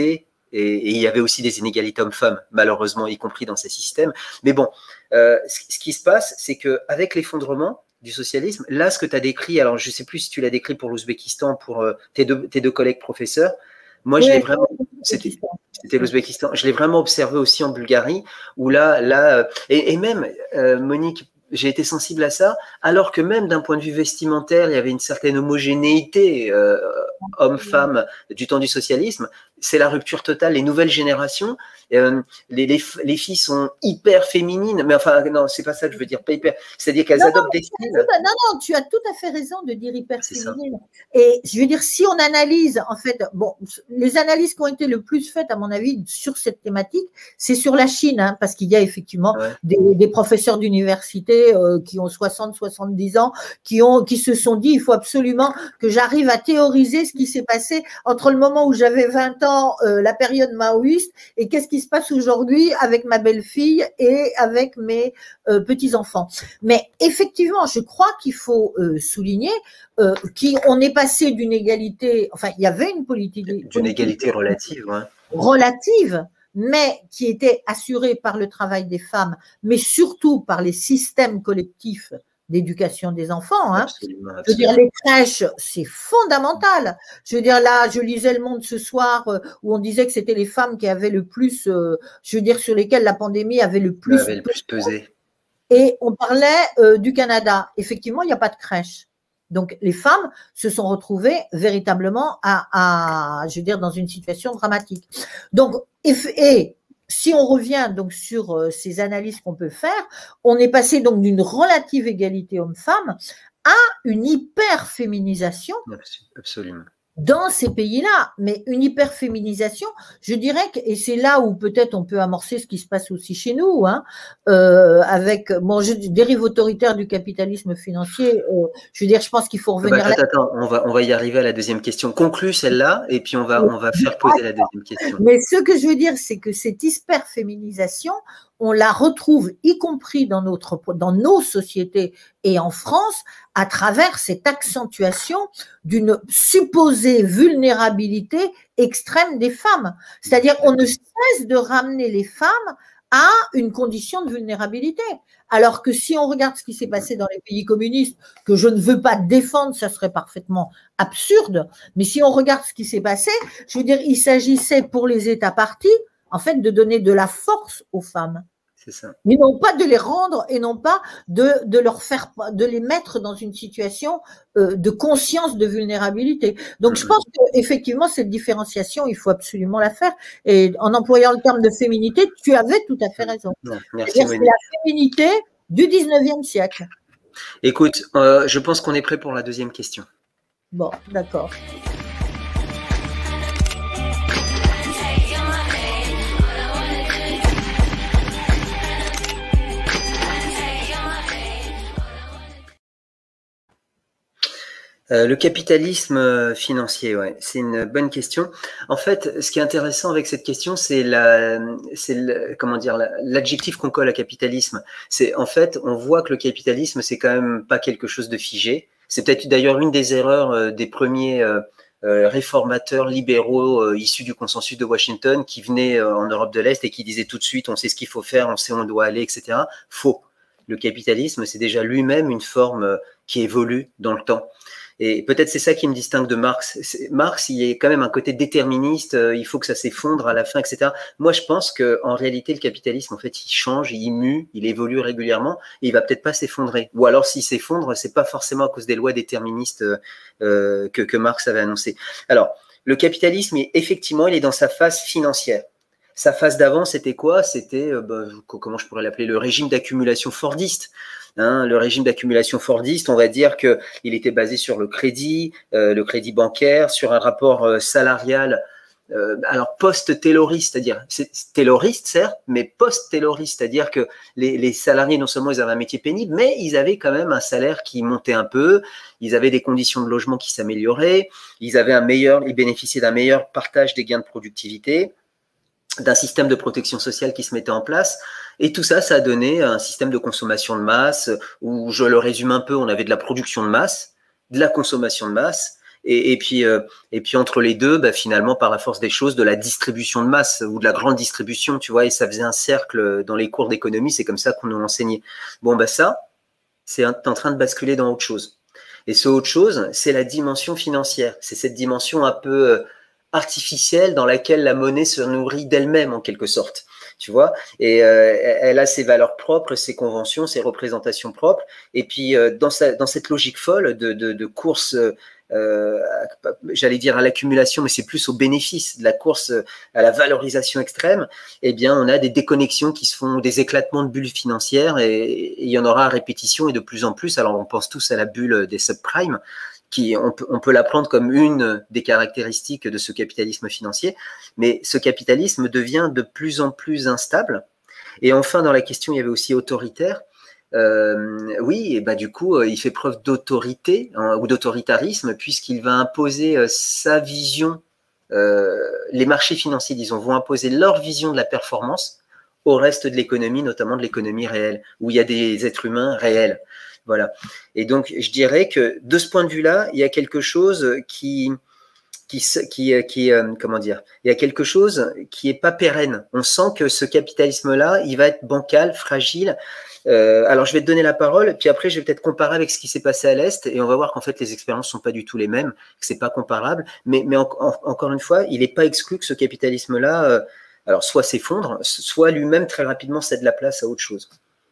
Et, et il y avait aussi des inégalités hommes-femmes, malheureusement, y compris dans ces systèmes. Mais bon, euh, ce, ce qui se passe, c'est qu'avec l'effondrement du socialisme, là, ce que tu as décrit, alors je ne sais plus si tu l'as décrit pour l'Ouzbékistan, pour euh, tes, deux, tes deux collègues professeurs, moi, oui, je l'ai vraiment, c'était l'Ouzbékistan, je l'ai vraiment observé aussi en Bulgarie, où là, là et, et même, euh, Monique, j'ai été sensible à ça, alors que même d'un point de vue vestimentaire, il y avait une certaine homogénéité euh, homme-femme du temps du socialisme. C'est la rupture totale. Les nouvelles générations, euh, les, les, les filles sont hyper féminines, mais enfin, non, c'est pas ça que je veux dire, pas hyper. C'est-à-dire qu'elles adoptent des styles. Non, non, tu as tout à fait raison de dire hyper féminine. Et je veux dire, si on analyse, en fait, bon, les analyses qui ont été le plus faites, à mon avis, sur cette thématique, c'est sur la Chine, hein, parce qu'il y a effectivement ouais. des, des professeurs d'université euh, qui ont soixante, soixante-dix ans, qui ont, qui se sont dit, il faut absolument que j'arrive à théoriser ce qui s'est passé entre le moment où j'avais vingt ans, euh, la période maoïste, et qu'est-ce qui se passe aujourd'hui avec ma belle-fille et avec mes euh, petits-enfants. Mais effectivement, je crois qu'il faut euh, souligner euh, qu'on est passé d'une égalité, enfin, il y avait une politique… D'une égalité relative, ouais. Relative, mais qui était assurée par le travail des femmes, mais surtout par les systèmes collectifs d'éducation des enfants. Hein. Absolument, absolument. Je veux dire, les crèches, c'est fondamental. Je veux dire, là, je lisais Le Monde ce soir euh, où on disait que c'était les femmes qui avaient le plus, euh, je veux dire, sur lesquelles la pandémie avait le plus, avait le plus pesé. Et on parlait euh, du Canada. Effectivement, il n'y a pas de crèche. Donc, les femmes se sont retrouvées véritablement à, à je veux dire, dans une situation dramatique. Donc, et, et si on revient donc sur euh, ces analyses qu'on peut faire, on est passé donc d'une relative égalité homme-femme à une hyper-féminisation. Absolument. Dans ces pays-là, mais une hyperféminisation, je dirais que, et c'est là où peut-être on peut amorcer ce qui se passe aussi chez nous, hein, euh, avec, bon, je dérive autoritaire du capitalisme financier, euh, je veux dire, je pense qu'il faut revenir bah, là. Attends, attends, on va, on va y arriver à la deuxième question. Conclue celle-là, et puis on va, on va faire poser la deuxième question. Mais ce que je veux dire, c'est que cette hyperféminisation, on la retrouve, y compris dans, notre, dans nos sociétés et en France, à travers cette accentuation d'une supposée vulnérabilité extrême des femmes. C'est-à-dire qu'on ne cesse de ramener les femmes à une condition de vulnérabilité. Alors que si on regarde ce qui s'est passé dans les pays communistes, que je ne veux pas défendre, ça serait parfaitement absurde, mais si on regarde ce qui s'est passé, je veux dire, il s'agissait pour les États partis, en fait, de donner de la force aux femmes. C'est ça. Mais non pas de les rendre et non pas de, de leur faire, de les mettre dans une situation euh, de conscience de vulnérabilité. Donc, je pense qu'effectivement, cette différenciation, il faut absolument la faire. Et en employant le terme de féminité, tu avais tout à fait raison. Merci. C'est la féminité du dix-neuvième siècle. Écoute, euh, je pense qu'on est prêt pour la deuxième question. Bon, d'accord. Euh, le capitalisme financier, ouais, c'est une bonne question. En fait, ce qui est intéressant avec cette question, c'est la, c'est le, comment dire, l'adjectif qu'on colle à capitalisme. C'est en fait, on voit que le capitalisme, c'est quand même pas quelque chose de figé. C'est peut-être d'ailleurs une des erreurs euh, des premiers euh, euh, réformateurs libéraux euh, issus du consensus de Washington qui venaient euh, en Europe de l'Est et qui disaient tout de suite, on sait ce qu'il faut faire, on sait où on doit aller, et cetera. Faux. Le capitalisme, c'est déjà lui-même une forme euh, qui évolue dans le temps. Et peut-être c'est ça qui me distingue de Marx. Marx, il y a quand même un côté déterministe, euh, il faut que ça s'effondre à la fin, et cetera. Moi, je pense qu'en réalité, le capitalisme, en fait, il change, il mue, il évolue régulièrement, et il va peut-être pas s'effondrer. Ou alors, s'il s'effondre, c'est pas forcément à cause des lois déterministes euh, que, que Marx avait annoncées. Alors, le capitalisme, effectivement, il est dans sa phase financière. Sa phase d'avant, c'était quoi? C'était, euh, bah, comment je pourrais l'appeler, le régime d'accumulation fordiste. Hein, le régime d'accumulation fordiste, on va dire qu'il était basé sur le crédit, euh, le crédit bancaire, sur un rapport euh, salarial, euh, alors post-tayloriste, c'est-à-dire c'est tayloriste certes, mais post-tayloriste, c'est-à-dire que les, les salariés, non seulement ils avaient un métier pénible, mais ils avaient quand même un salaire qui montait un peu, ils avaient des conditions de logement qui s'amélioraient, ils avaient un meilleur, ils bénéficiaient d'un meilleur partage des gains de productivité, d'un système de protection sociale qui se mettait en place. Et tout ça, ça a donné un système de consommation de masse où, je le résume un peu, on avait de la production de masse, de la consommation de masse Et, et, puis, euh, et puis entre les deux, bah, finalement, par la force des choses, de la distribution de masse ou de la grande distribution, tu vois, et ça faisait un cercle dans les cours d'économie, c'est comme ça qu'on nous l'enseignait. Bon, bah ça, c'est en train de basculer dans autre chose. Et ce autre chose, c'est la dimension financière. C'est cette dimension un peu artificielle dans laquelle la monnaie se nourrit d'elle-même, en quelque sorte. Tu vois, et euh, elle a ses valeurs propres, ses conventions, ses représentations propres. Et puis, euh, dans, sa, dans cette logique folle de, de, de course, euh, j'allais dire à l'accumulation, mais c'est plus au bénéfice, de la course à la valorisation extrême, eh bien, on a des déconnexions qui se font, des éclatements de bulles financières, et, et il y en aura à répétition et de plus en plus. Alors, on pense tous à la bulle des subprimes, qui, on peut, on peut la prendre comme une des caractéristiques de ce capitalisme financier, mais ce capitalisme devient de plus en plus instable. Et enfin, dans la question, il y avait aussi autoritaire. Euh, oui, et bah, du coup, il fait preuve d'autorité hein, ou d'autoritarisme, puisqu'il va imposer euh, sa vision, euh, les marchés financiers, disons, vont imposer leur vision de la performance au reste de l'économie, notamment de l'économie réelle, où il y a des êtres humains réels. Voilà. Et donc, je dirais que de ce point de vue-là, il y a quelque chose qui, qui, qui, qui euh, comment dire, il y a quelque chose qui est pas pérenne. On sent que ce capitalisme-là, il va être bancal, fragile. Euh, alors, je vais te donner la parole, puis après, je vais peut-être comparer avec ce qui s'est passé à l'Est, et on va voir qu'en fait, les expériences sont pas du tout les mêmes, que c'est pas comparable. Mais, mais en, en, encore une fois, il n'est pas exclu que ce capitalisme-là, euh, alors soit s'effondre, soit lui-même très rapidement cède la place à autre chose.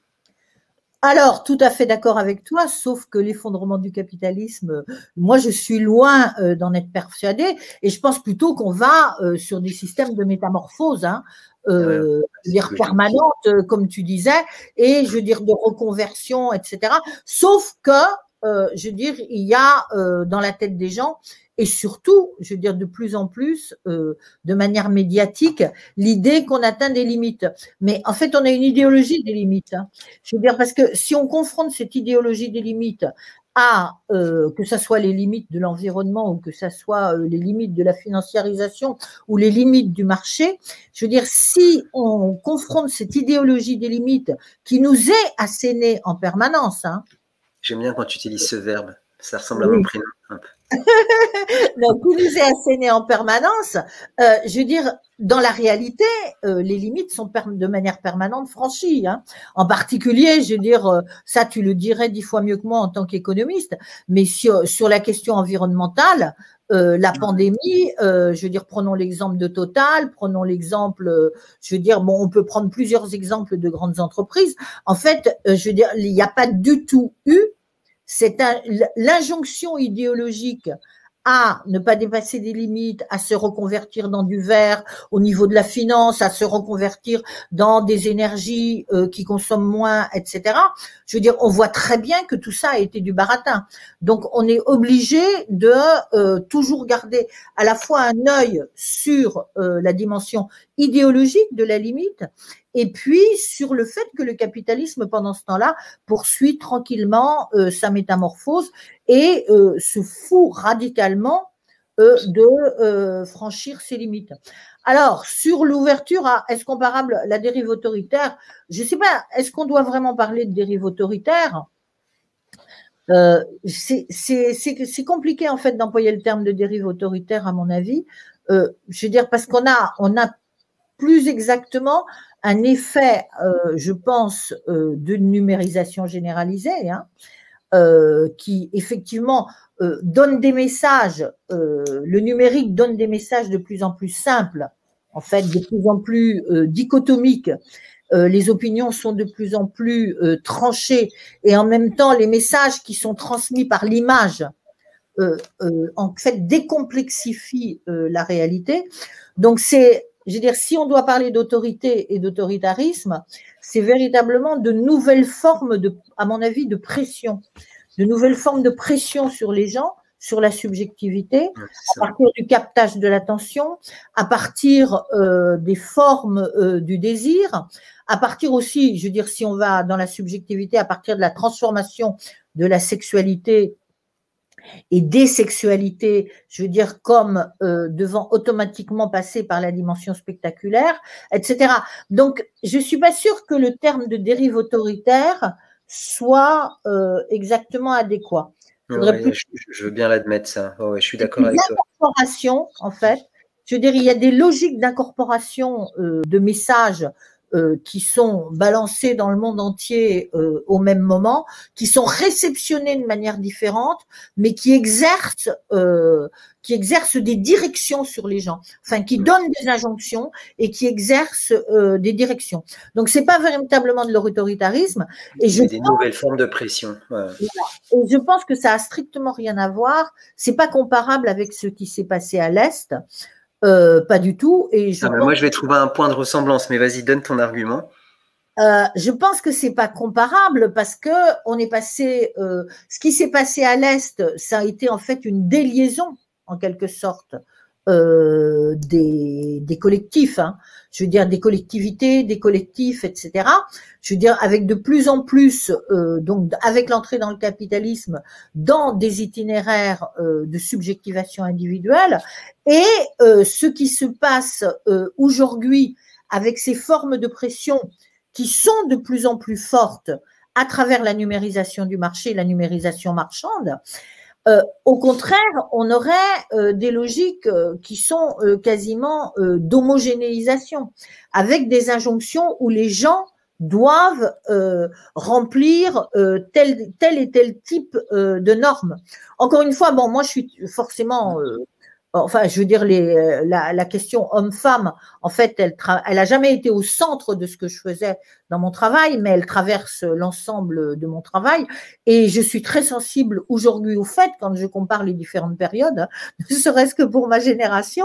Alors, tout à fait d'accord avec toi, sauf que l'effondrement du capitalisme, moi, je suis loin euh, d'en être persuadée, et je pense plutôt qu'on va euh, sur des systèmes de métamorphose, hein, euh, je veux dire permanente, euh, comme tu disais, et je veux dire de reconversion, et cetera. Sauf que, euh, je veux dire, il y a euh, dans la tête des gens, et surtout, je veux dire de plus en plus, euh, de manière médiatique, l'idée qu'on atteint des limites. Mais en fait, on a une idéologie des limites. Hein. Je veux dire, parce que si on confronte cette idéologie des limites à, euh, que ce soit les limites de l'environnement ou que ce soit euh, les limites de la financiarisation ou les limites du marché, je veux dire, si on confronte cette idéologie des limites qui nous est assénée en permanence. Hein, j'aime bien quand tu utilises ce verbe, ça ressemble oui. à mon prénom un peu. Donc, qui nous est asséné en permanence, euh, je veux dire, dans la réalité, euh, les limites sont de manière permanente franchies. Hein. En particulier, je veux dire, euh, ça tu le dirais dix fois mieux que moi en tant qu'économiste, mais sur, sur la question environnementale, euh, la pandémie, euh, je veux dire, prenons l'exemple de Total, prenons l'exemple, euh, je veux dire, bon, on peut prendre plusieurs exemples de grandes entreprises. En fait, euh, je veux dire, il n'y a pas du tout eu c'est l'injonction idéologique à ne pas dépasser des limites, à se reconvertir dans du vert au niveau de la finance, à se reconvertir dans des énergies euh, qui consomment moins, et cetera. Je veux dire, on voit très bien que tout ça a été du baratin. Donc, on est obligé de euh, toujours garder à la fois un œil sur euh, la dimension idéologique de la limite, et puis sur le fait que le capitalisme, pendant ce temps-là, poursuit tranquillement euh, sa métamorphose et euh, se fout radicalement euh, de euh, franchir ses limites. Alors, sur l'ouverture à, est-ce comparable la dérive autoritaire? Je ne sais pas, est-ce qu'on doit vraiment parler de dérive autoritaire? euh, C'est compliqué, en fait, d'employer le terme de dérive autoritaire, à mon avis. Euh, je veux dire, parce qu'on a, on a plus exactement un effet, euh, je pense, euh, de numérisation généralisée, hein, euh, qui effectivement euh, donne des messages, euh, le numérique donne des messages de plus en plus simples, en fait, de plus en plus euh, dichotomiques. Euh, les opinions sont de plus en plus euh, tranchées, et en même temps, les messages qui sont transmis par l'image, euh, euh, en fait, décomplexifient euh, la réalité. Donc, c'est Je veux dire, si on doit parler d'autorité et d'autoritarisme, c'est véritablement de nouvelles formes, de, à mon avis, de pression, de nouvelles formes de pression sur les gens, sur la subjectivité, à partir du captage de l'attention, à partir euh, des formes euh, du désir, à partir aussi, je veux dire, si on va dans la subjectivité, à partir de la transformation de la sexualité et des sexualités, je veux dire, comme euh, devant automatiquement passer par la dimension spectaculaire, et cetera. Donc, je ne suis pas sûre que le terme de dérive autoritaire soit euh, exactement adéquat. Faudrait Ouais, plus je, je veux bien l'admettre, ça. Oh, ouais, je suis d'accord avec toi. d'incorporation, en fait. Je veux dire, il y a des logiques d'incorporation euh, de messages euh, qui sont balancés dans le monde entier euh, au même moment, qui sont réceptionnés de manière différente, mais qui exercent, euh, qui exercent des directions sur les gens, enfin qui donnent des injonctions et qui exercent euh, des directions. Donc c'est pas véritablement de l'autoritarisme. Et je C'est des nouvelles formes de pression. Ouais. Et je pense que ça a strictement rien à voir. C'est pas comparable avec ce qui s'est passé à l'Est, euh, pas du tout. Et je Ah, mais pense, moi, je vais trouver un point de ressemblance, mais vas-y, donne ton argument. euh, je pense que c'est pas comparable parce que on est passé. Euh, ce qui s'est passé à l'Est, ça a été en fait une déliaison en quelque sorte euh, des, des collectifs. Hein. Je veux dire des collectivités, des collectifs, et cetera. Je veux dire avec de plus en plus, euh, donc avec l'entrée dans le capitalisme, dans des itinéraires euh, de subjectivation individuelle, et euh, ce qui se passe euh, aujourd'hui avec ces formes de pression qui sont de plus en plus fortes à travers la numérisation du marché, la numérisation marchande. Euh, au contraire, on aurait euh, des logiques euh, qui sont euh, quasiment euh, d'homogénéisation, avec des injonctions où les gens doivent euh, remplir euh, tel, tel et tel type euh, de normes. Encore une fois, bon, moi je suis forcément, euh, enfin je veux dire les, la, la question homme-femme, en fait, elle, elle a jamais été au centre de ce que je faisais dans mon travail, mais elle traverse l'ensemble de mon travail. Et je suis très sensible aujourd'hui au fait, quand je compare les différentes périodes, ne serait-ce que pour ma génération,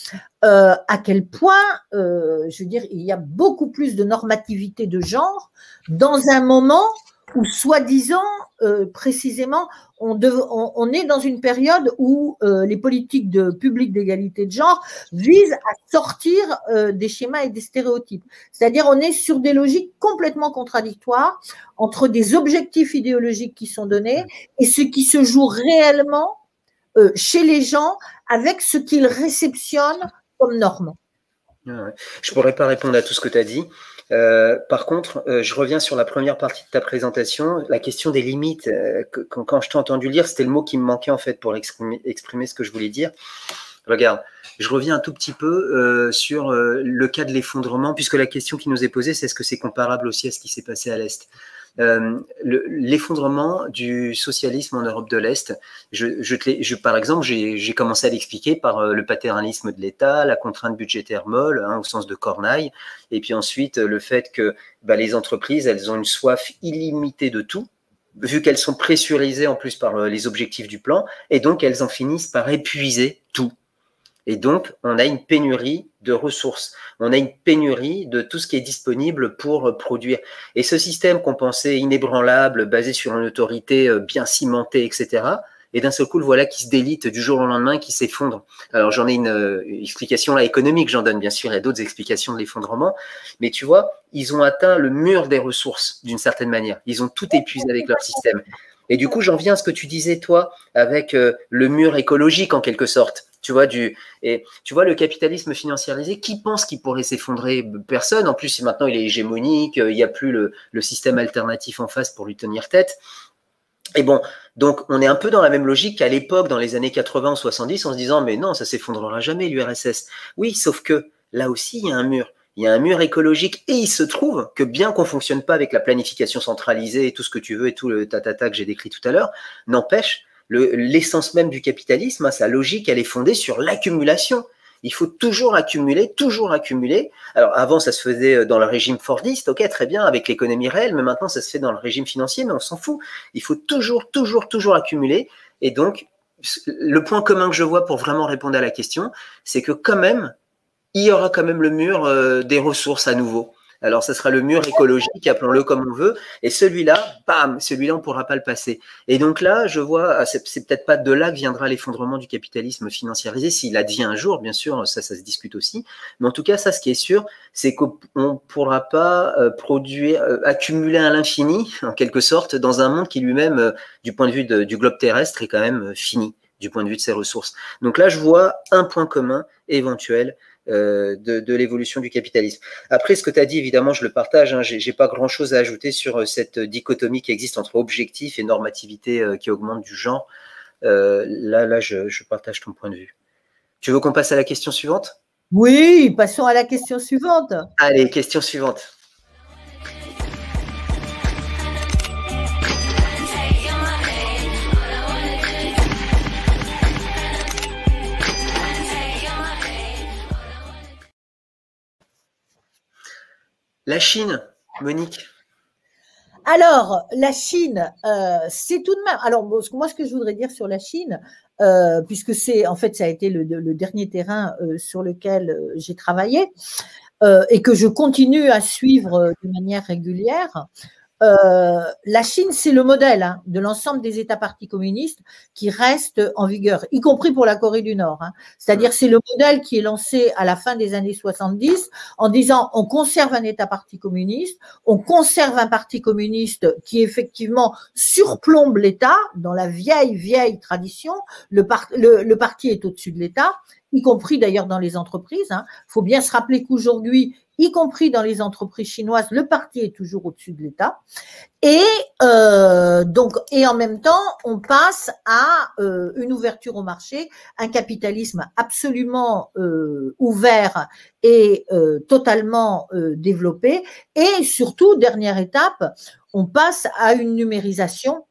euh, à quel point, euh, je veux dire, il y a beaucoup plus de normativité de genre dans un moment où, soi-disant, euh, précisément, on, dev, on, on est dans une période où euh, les politiques de publiques d'égalité de genre visent à sortir euh, des schémas et des stéréotypes. C'est-à-dire, on est sur des logiques complètement contradictoires entre des objectifs idéologiques qui sont donnés et ce qui se joue réellement euh, chez les gens avec ce qu'ils réceptionnent comme norme. Je ne pourrais pas répondre à tout ce que tu as dit. Euh, par contre, euh, je reviens sur la première partie de ta présentation, la question des limites. Euh, que, quand, quand je t'ai entendu lire, c'était le mot qui me manquait en fait pour exprimer, exprimer ce que je voulais dire. Regarde, je reviens un tout petit peu euh, sur euh, le cas de l'effondrement, puisque la question qui nous est posée, c'est est-ce que c'est comparable aussi à ce qui s'est passé à l'Est. Euh, l'effondrement du socialisme en Europe de l'Est, je, je te je, par exemple, j'ai commencé à l'expliquer par euh, le paternalisme de l'État, la contrainte budgétaire molle, hein, au sens de Corneille, et puis ensuite le fait que bah, les entreprises, elles ont une soif illimitée de tout, vu qu'elles sont pressurisées en plus par euh, les objectifs du plan, et donc elles en finissent par épuiser tout. Et donc, on a une pénurie de ressources. On a une pénurie de tout ce qui est disponible pour produire. Et ce système qu'on pensait inébranlable, basé sur une autorité bien cimentée, et cetera, et d'un seul coup, le voilà qui se délite du jour au lendemain, qui s'effondre. Alors, j'en ai une, une explication là économique, j'en donne bien sûr, il y a d'autres explications de l'effondrement. Mais tu vois, ils ont atteint le mur des ressources d'une certaine manière. Ils ont tout épuisé avec leur système. Et du coup, j'en viens à ce que tu disais, toi, avec euh, le mur écologique, en quelque sorte. Tu vois, du, et, tu vois, le capitalisme financiarisé, qui pense qu'il pourrait s'effondrer? Personne. En plus, maintenant, il est hégémonique, il n'y a plus le, le système alternatif en face pour lui tenir tête. Et bon, donc, on est un peu dans la même logique qu'à l'époque, dans les années quatre-vingts ou soixante-dix, en se disant, mais non, ça s'effondrera jamais, l'U R S S. Oui, sauf que là aussi, il y a un mur. Il y a un mur écologique et il se trouve que bien qu'on fonctionne pas avec la planification centralisée et tout ce que tu veux et tout le tatata que j'ai décrit tout à l'heure, n'empêche, l'essence même du capitalisme, sa logique, elle est fondée sur l'accumulation. Il faut toujours accumuler, toujours accumuler. Alors avant, ça se faisait dans le régime fordiste, ok, très bien, avec l'économie réelle, mais maintenant, ça se fait dans le régime financier, mais on s'en fout. Il faut toujours, toujours, toujours accumuler. Et donc, le point commun que je vois pour vraiment répondre à la question, c'est que quand même, il y aura quand même le mur euh, des ressources à nouveau. Alors, ça sera le mur écologique, appelons-le comme on veut. Et celui-là, bam, celui-là, on ne pourra pas le passer. Et donc là, je vois, c'est peut-être pas de là que viendra l'effondrement du capitalisme financiarisé, s'il advient un jour, bien sûr, ça, ça se discute aussi. Mais en tout cas, ça, ce qui est sûr, c'est qu'on ne pourra pas euh, produire, euh, accumuler à l'infini, en quelque sorte, dans un monde qui lui-même, euh, du point de vue de, du globe terrestre, est quand même euh, fini, du point de vue de ses ressources. Donc là, je vois un point commun éventuel euh, de, de l'évolution du capitalisme. Après, ce que tu as dit, évidemment, je le partage, hein, j'ai pas grand-chose à ajouter sur cette dichotomie qui existe entre objectif et normativité euh, qui augmente du genre. Euh, là, là je, je partage ton point de vue. Tu veux qu'on passe à la question suivante? Oui, passons à la question suivante. Allez, question suivante. La Chine, Monique. Alors, la Chine, euh, c'est tout de même. Alors, moi, ce que je voudrais dire sur la Chine, euh, puisque c'est, en fait, ça a été le, le dernier terrain euh, sur lequel euh, j'ai travaillé euh, et que je continue à suivre euh, de manière régulière. Euh, la Chine, c'est le modèle hein, de l'ensemble des États partis communistes qui restent en vigueur, y compris pour la Corée du Nord. Hein. C'est-à-dire, c'est le modèle qui est lancé à la fin des années soixante-dix en disant on conserve un État parti communiste, on conserve un parti communiste qui effectivement surplombe l'État dans la vieille, vieille tradition. Le, par, le, le parti est au-dessus de l'État, y compris d'ailleurs dans les entreprises. Il hein. faut bien se rappeler qu'aujourd'hui, y compris dans les entreprises chinoises, le parti est toujours au-dessus de l'État. Et euh, donc, et en même temps, on passe à euh, une ouverture au marché, un capitalisme absolument euh, ouvert et euh, totalement euh, développé. Et surtout, dernière étape, on passe à une numérisation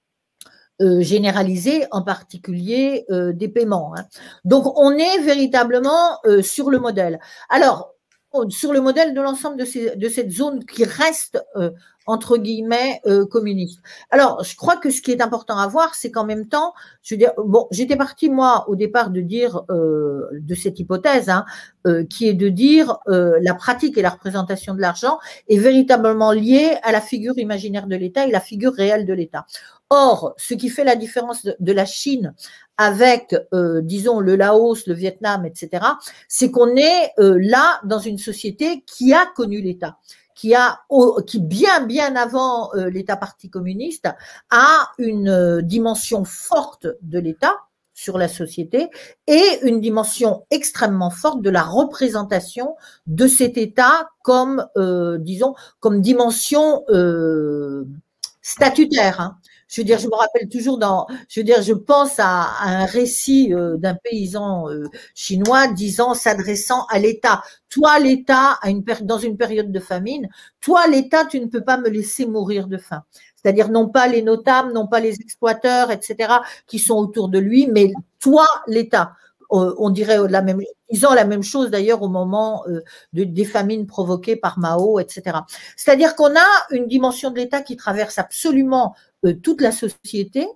Euh, généralisée, en particulier euh, des paiements. Hein. Donc, on est véritablement euh, sur le modèle. Alors, sur le modèle de l'ensemble de, ces, de cette zone qui reste, euh, entre guillemets, euh, communiste. Alors, je crois que ce qui est important à voir, c'est qu'en même temps, je veux dire, bon, j'étais partie, moi, au départ, de dire, euh, de cette hypothèse, hein, euh, qui est de dire euh, la pratique et la représentation de l'argent est véritablement liée à la figure imaginaire de l'État et la figure réelle de l'État. Or, ce qui fait la différence de, de la Chine avec, euh, disons, le Laos, le Vietnam, et cetera, c'est qu'on est euh, là dans une société qui a connu l'État, qui a, qui bien, bien avant euh, l'État parti communiste, a une euh, dimension forte de l'État sur la société et une dimension extrêmement forte de la représentation de cet État comme, euh, disons, comme dimension euh, statutaire, hein. Je veux dire, je me rappelle toujours dans, je veux dire, je pense à, à un récit euh, d'un paysan euh, chinois disant, s'adressant à l'État. Toi, l'État, à une dans une période de famine, toi, l'État, tu ne peux pas me laisser mourir de faim. C'est-à-dire non pas les notables, non pas les exploiteurs, et cetera, qui sont autour de lui, mais toi, l'État. Euh, on dirait la même, disant la même chose d'ailleurs au moment euh, de, des famines provoquées par Mao, et cetera. C'est-à-dire qu'on a une dimension de l'État qui traverse absolument euh, toute la société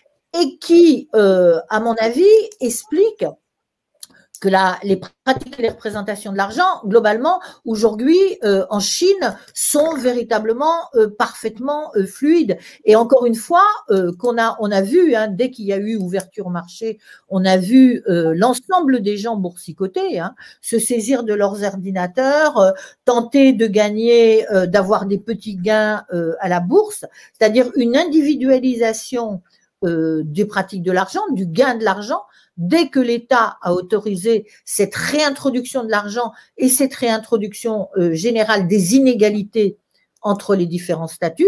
et qui, euh, à mon avis, explique que la, les pratiques et les représentations de l'argent, globalement, aujourd'hui, euh, en Chine, sont véritablement euh, parfaitement euh, fluides. Et encore une fois, euh, qu'on a, on a vu, hein, dès qu'il y a eu ouverture au marché, on a vu euh, l'ensemble des gens boursicotés, hein, se saisir de leurs ordinateurs, euh, tenter de gagner, euh, d'avoir des petits gains euh, à la bourse, c'est-à-dire une individualisation euh, des pratiques de l'argent, du gain de l'argent. Dès que l'État a autorisé cette réintroduction de l'argent et cette réintroduction euh, générale des inégalités entre les différents statuts.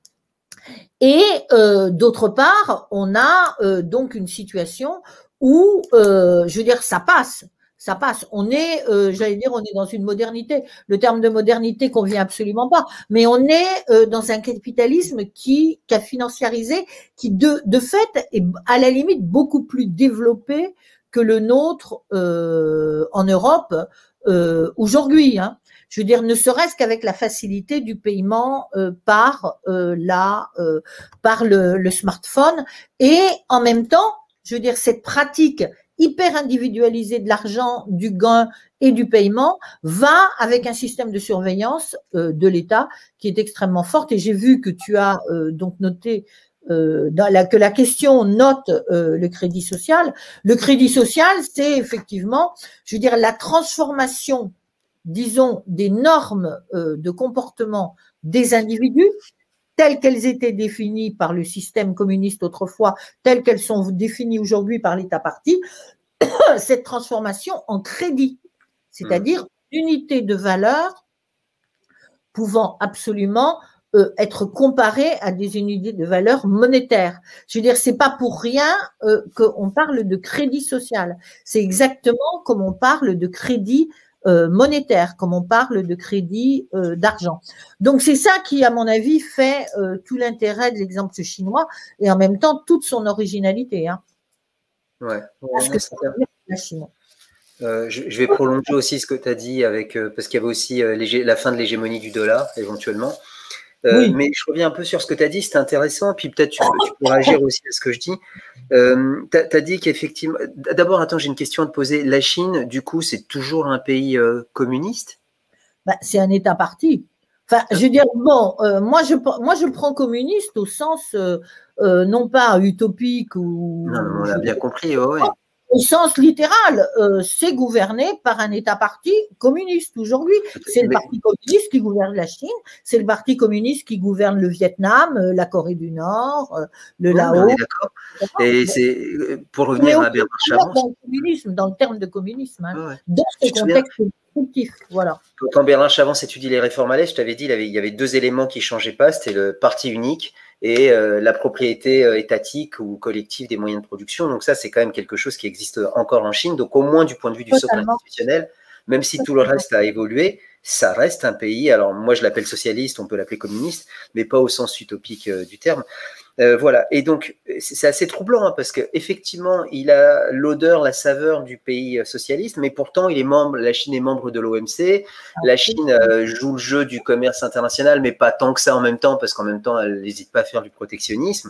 Et euh, d'autre part, on a euh, donc une situation où, euh, je veux dire, ça passe. Ça passe. On est, euh, j'allais dire, on est dans une modernité. Le terme de modernité convient absolument pas, mais on est euh, dans un capitalisme qui, qui a financiarisé, qui de, de fait est à la limite beaucoup plus développé que le nôtre euh, en Europe euh, aujourd'hui. Hein. Je veux dire, ne serait-ce qu'avec la facilité du paiement euh, par euh, la, euh, par le, le smartphone, et en même temps, je veux dire, cette pratique hyper individualisé de l'argent, du gain et du paiement va avec un système de surveillance euh, de l'État qui est extrêmement fort. Et j'ai vu que tu as euh, donc noté euh, dans la, que la question note euh, le crédit social. Le crédit social, c'est effectivement, je veux dire, la transformation, disons, des normes euh, de comportement des individus telles qu'elles étaient définies par le système communiste autrefois, telles qu'elles sont définies aujourd'hui par l'État parti, cette transformation en crédit. c'est-à-dire mmh. une unité de valeur pouvant absolument euh, être comparée à des unités de valeur monétaires. Je veux dire, c'est pas pour rien euh, qu'on parle de crédit social. C'est exactement comme on parle de crédit euh, monétaire, comme on parle de crédit euh, d'argent. Donc c'est ça qui, à mon avis, fait euh, tout l'intérêt de l'exemple chinois et en même temps toute son originalité. Hein. Ouais. Parce que c'est la Chine. Euh, je, je vais prolonger aussi ce que tu as dit avec euh, parce qu'il y avait aussi euh, la fin de l'hégémonie du dollar éventuellement. Euh, oui. Mais je reviens un peu sur ce que tu as dit, c'était intéressant. Puis peut-être tu, tu peux réagir aussi à ce que je dis. Euh, tu as dit qu'effectivement. D'abord, attends, j'ai une question à te poser. La Chine, du coup, c'est toujours un pays euh, communiste? Bah, c'est un État parti. Enfin, je veux dire, bon, euh, moi, je, moi, je prends communiste au sens euh, euh, non pas utopique ou. Non, on a bien compris, ouais. Au sens littéral, euh, c'est gouverné par un État parti communiste aujourd'hui. C'est le Parti communiste qui gouverne la Chine, c'est le Parti communiste qui gouverne le Vietnam, euh, la Corée du Nord, euh, le ouais, Laos. D'accord. Et bon. C'est pour revenir à Bernard Chavance. Dans le communisme, dans le terme de communisme, hein, ouais. Dans ce contexte constructif, voilà. Quand Bernard Chavance étudie les réformes à l'Est, je t'avais dit, il y, avait, il y avait deux éléments qui ne changeaient pas, c'était le parti unique et euh, la propriété euh, étatique ou collective des moyens de production. Donc ça, c'est quand même quelque chose qui existe encore en Chine. Donc au moins du point de vue du socle institutionnel, même si tout le reste a évolué, ça reste un pays, alors moi je l'appelle socialiste, on peut l'appeler communiste, mais pas au sens utopique euh, du terme. Euh, voilà, et donc c'est assez troublant hein, parce qu'effectivement, il a l'odeur, la saveur du pays socialiste, mais pourtant, il est membre, la Chine est membre de l'O M C, la Chine euh, joue le jeu du commerce international, mais pas tant que ça en même temps, parce qu'en même temps, elle n'hésite pas à faire du protectionnisme.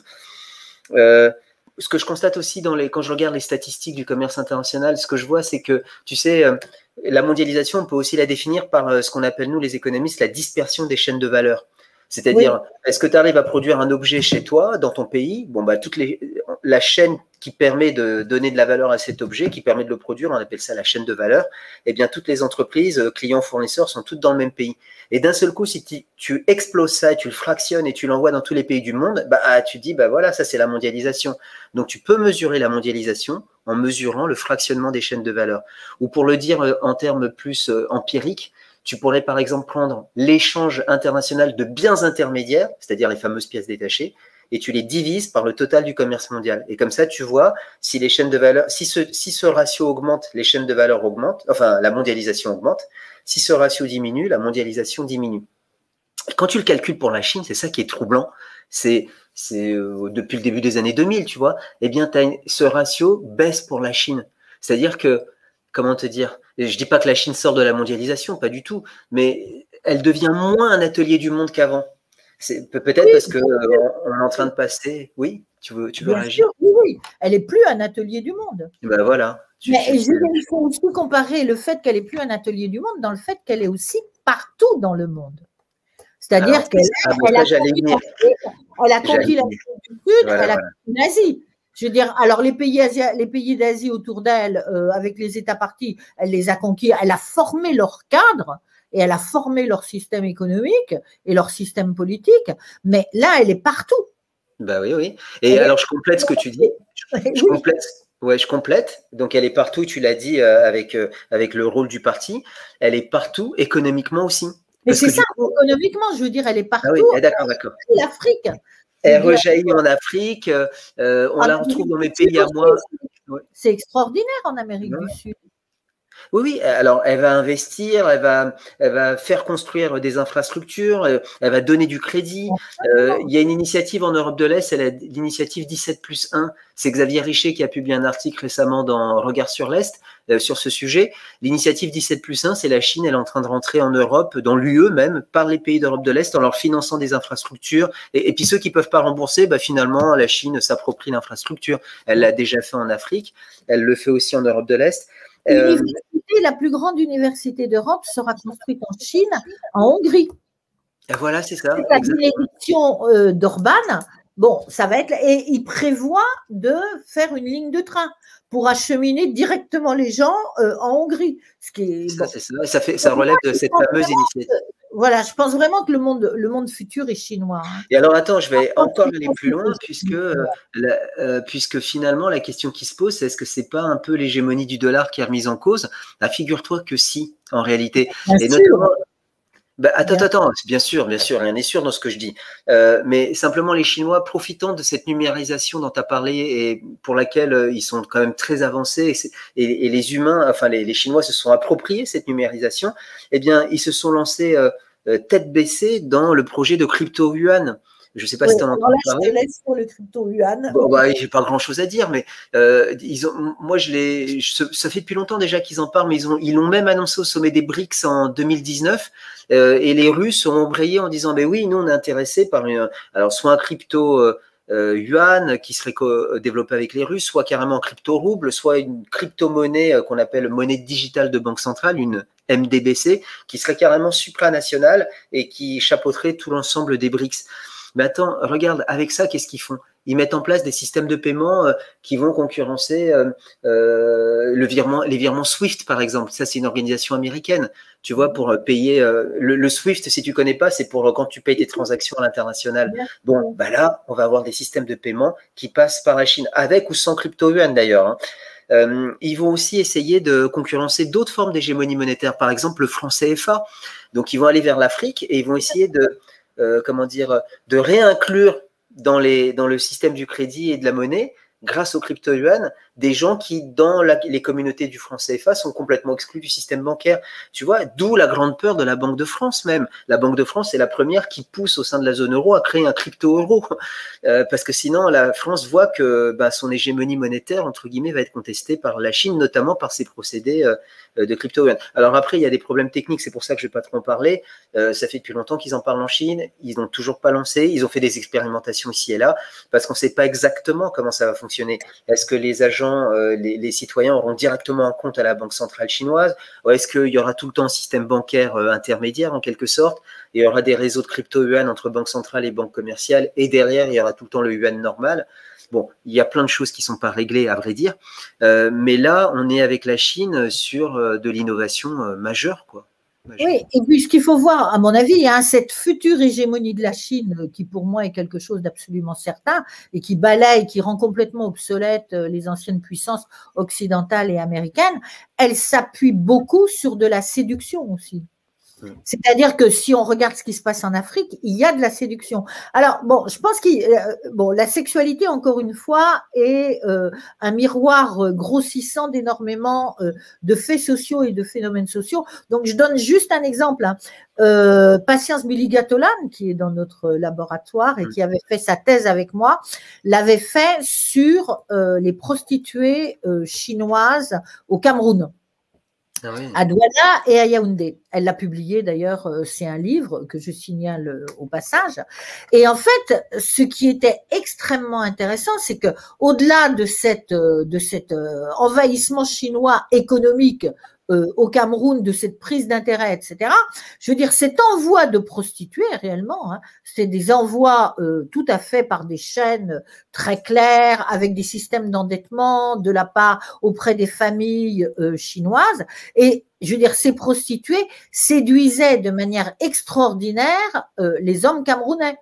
Euh, ce que je constate aussi dans les, quand je regarde les statistiques du commerce international, ce que je vois, c'est que, tu sais, euh, la mondialisation, on peut aussi la définir par euh, ce qu'on appelle, nous, les économistes, la dispersion des chaînes de valeur. C'est-à-dire, oui. Est-ce que tu arrives à produire un objet chez toi, dans ton pays? Bon, bah, toute les, la chaîne qui permet de donner de la valeur à cet objet, qui permet de le produire, on appelle ça la chaîne de valeur. Eh bien, toutes les entreprises, clients, fournisseurs, sont toutes dans le même pays. Et d'un seul coup, si tu, tu exploses ça, et tu le fractionnes et tu l'envoies dans tous les pays du monde, bah, tu dis, bah voilà, ça c'est la mondialisation. Donc, tu peux mesurer la mondialisation en mesurant le fractionnement des chaînes de valeur. Ou pour le dire en termes plus euh, empiriques, tu pourrais par exemple prendre l'échange international de biens intermédiaires, c'est-à-dire les fameuses pièces détachées, et tu les divises par le total du commerce mondial. Et comme ça, tu vois si les chaînes de valeur, si ce, si ce ratio augmente, les chaînes de valeur augmentent, enfin la mondialisation augmente. Si ce ratio diminue, la mondialisation diminue. Et quand tu le calcules pour la Chine, c'est ça qui est troublant. C'est, c'est euh, depuis le début des années deux mille, tu vois. Eh bien, t'as une, ce ratio baisse pour la Chine. C'est-à-dire que, comment te dire, je dis pas que la Chine sort de la mondialisation, pas du tout, mais elle devient moins un atelier du monde qu'avant. C'est peut-être oui, parce que euh, on est en train de passer. Oui, tu veux, tu veux bien réagir? Sûr, oui, oui, elle est plus un atelier du monde. Ben voilà. Tu, mais tu, je, il faut aussi comparer le fait qu'elle est plus un atelier du monde dans le fait qu'elle est aussi partout dans le monde. C'est-à-dire qu'elle ah, elle a conquis elle a conquis l'Amérique du Sud, voilà, elle a conquis l'Asie. Je veux dire, alors les pays, Asia, les pays d'Asie autour d'elle, euh, avec les États partis, elle les a conquis, elle a formé leur cadre et elle a formé leur système économique et leur système politique, mais là, elle est partout. Bah oui, oui. Et elle alors, est... je complète ce que tu dis. Je, je oui. complète. Ouais, je complète. Donc, elle est partout, tu l'as dit, euh, avec, euh, avec le rôle du parti. Elle est partout, économiquement aussi. Mais c'est ça, coup... économiquement, je veux dire, elle est partout. Ah oui, d'accord, d'accord. L'Afrique. Elle rejaillit en Afrique, euh, on en la retrouve dans mes pays à moi. C'est extraordinaire en Amérique ouais. du Sud. Oui, oui, alors elle va investir, elle va, elle va faire construire des infrastructures, elle va donner du crédit. Euh, il y a une initiative en Europe de l'Est, c'est l'initiative dix-sept plus un. C'est Xavier Richer qui a publié un article récemment dans Regard sur l'Est euh, sur ce sujet. L'initiative dix-sept plus un, c'est la Chine, elle est en train de rentrer en Europe, dans l'U E même, par les pays d'Europe de l'Est, en leur finançant des infrastructures. Et, et puis ceux qui ne peuvent pas rembourser, bah, finalement, la Chine s'approprie l'infrastructure. Elle l'a déjà fait en Afrique, elle le fait aussi en Europe de l'Est. Euh, la plus grande université d'Europe sera construite en Chine, en Hongrie. Voilà, c'est ça. C'est la bénédiction euh, d'Orban. Bon, ça va être. Et il prévoit de faire une ligne de train pour acheminer directement les gens euh, en Hongrie. Ce qui est, ça, bon. c'est ça. Ça, fait, ça relève de cette fameuse initiative. voilà, je pense vraiment que le monde, le monde futur est chinois. Hein. Et alors, attends, je vais encore aller plus loin, puisque, euh, la, euh, puisque finalement, la question qui se pose, c'est est-ce que c'est pas un peu l'hégémonie du dollar qui est remise en cause? Bah, figure-toi que si, en réalité. Bien Et sûr. notamment, bah, attends, attends, attends, bien sûr, bien sûr, rien n'est sûr dans ce que je dis. Euh, mais simplement, les Chinois, profitant de cette numérisation dont tu as parlé et pour laquelle euh, ils sont quand même très avancés, et, et, et les humains, enfin les, les Chinois se sont appropriés cette numérisation, eh bien, ils se sont lancés euh, euh, tête baissée dans le projet de crypto-yuan. Je ne sais pas Oui, si tu en as alors là, entendu je te parler. laisse sur le crypto-yuan. Bon, bah, j'ai pas grand chose à dire, mais euh, ils ont, moi, je l'ai, je- ça fait depuis longtemps déjà qu'ils en parlent, mais ils ont, ils l'ont même annoncé au sommet des BRICS en deux mille dix-neuf, euh, et les Russes ont embrayé en disant, ben oui, nous, on est intéressés par une, alors soit un crypto euh, euh, yuan qui serait co- développé avec les Russes, soit carrément un crypto rouble, soit une crypto-monnaie euh, qu'on appelle monnaie digitale de banque centrale, une M D B C, qui serait carrément supranationale et qui chapeauterait tout l'ensemble des BRICS. Mais attends, regarde, avec ça, qu'est-ce qu'ils font? Ils mettent en place des systèmes de paiement euh, qui vont concurrencer euh, euh, le virement, les virements SWIFT, par exemple. Ça, c'est une organisation américaine. Tu vois, pour euh, payer euh, le, le SWIFT, si tu connais pas, c'est pour euh, quand tu payes tes transactions à l'international. Bon, bah là, on va avoir des systèmes de paiement qui passent par la Chine, avec ou sans crypto-yuan d'ailleurs. Hein. Euh, ils vont aussi essayer de concurrencer d'autres formes d'hégémonie monétaire, par exemple le franc C F A. Donc, ils vont aller vers l'Afrique et ils vont essayer de Euh, comment dire, de réinclure dans, les, dans le système du crédit et de la monnaie, grâce au crypto-yuan, des gens qui, dans la, les communautés du franc C F A, sont complètement exclus du système bancaire. Tu vois, d'où la grande peur de la Banque de France même. La Banque de France est la première qui pousse au sein de la zone euro à créer un crypto-euro. Euh, parce que sinon, la France voit que bah, son hégémonie monétaire, entre guillemets, va être contestée par la Chine, notamment par ses procédés euh, de crypto-yuan. Alors après, il y a des problèmes techniques, c'est pour ça que je ne vais pas trop en parler. Euh, ça fait depuis longtemps qu'ils en parlent en Chine, ils n'ont toujours pas lancé, ils ont fait des expérimentations ici et là, parce qu'on ne sait pas exactement comment ça va fonctionner. Est-ce que les agents, euh, les, les citoyens auront directement un compte à la Banque centrale chinoise, ou est-ce qu'il y aura tout le temps un système bancaire euh, intermédiaire en quelque sorte, et il y aura des réseaux de crypto-yuan entre banques centrales et banques commerciales, et derrière, il y aura tout le temps le yuan normal. Bon, il y a plein de choses qui ne sont pas réglées, à vrai dire. Euh, mais là, on est avec la Chine sur euh, de l'innovation euh, majeure, quoi. Majeure. Oui, et puis ce qu'il faut voir, à mon avis, hein, cette future hégémonie de la Chine, qui pour moi est quelque chose d'absolument certain, et qui balaye, qui rend complètement obsolètes les anciennes puissances occidentales et américaines, elle s'appuie beaucoup sur de la séduction aussi. C'est-à-dire que si on regarde ce qui se passe en Afrique, il y a de la séduction. Alors, bon, je pense que bon, la sexualité, encore une fois, est euh, un miroir grossissant d'énormément euh, de faits sociaux et de phénomènes sociaux. Donc, je donne juste un exemple. Hein. Euh, Patience Billy-Gatolan, qui est dans notre laboratoire et qui avait fait sa thèse avec moi, l'avait fait sur euh, les prostituées euh, chinoises au Cameroun. Ah oui. À Douala et à Yaoundé. Elle l'a publié d'ailleurs, c'est un livre que je signale au passage. Et en fait, ce qui était extrêmement intéressant, c'est que au-delà de cette de cet envahissement chinois économique Euh, au Cameroun, de cette prise d'intérêt, et cetera. Je veux dire, cet envoi de prostituées, réellement, hein, c'est des envois euh, tout à fait par des chaînes très claires, avec des systèmes d'endettement de la part auprès des familles euh, chinoises. Et je veux dire, ces prostituées séduisaient de manière extraordinaire euh, les hommes camerounais.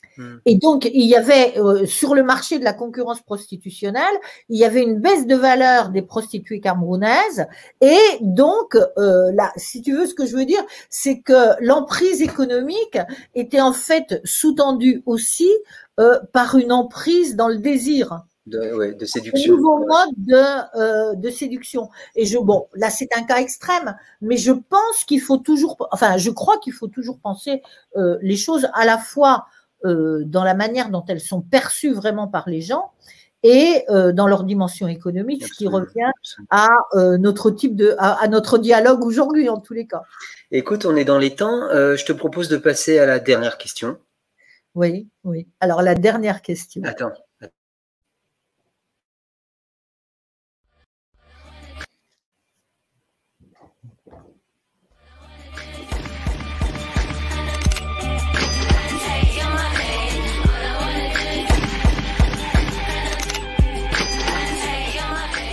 Et donc, il y avait, euh, sur le marché de la concurrence prostitutionnelle, il y avait une baisse de valeur des prostituées camerounaises. Et donc, euh, là, si tu veux, ce que je veux dire, c'est que l'emprise économique était en fait sous-tendue aussi euh, par une emprise dans le désir. De, ouais, de séduction. Un nouveau mode de, euh, de séduction. Et je, bon, là, c'est un cas extrême, mais je pense qu'il faut toujours, enfin, je crois qu'il faut toujours penser euh, les choses à la fois Euh, dans la manière dont elles sont perçues vraiment par les gens et euh, dans leur dimension économique, ce qui revient à euh, notre type de, à, à notre dialogue aujourd'hui en tous les cas. Écoute, on est dans les temps. Euh, je te propose de passer à la dernière question. Oui, oui. Alors la dernière question. Attends.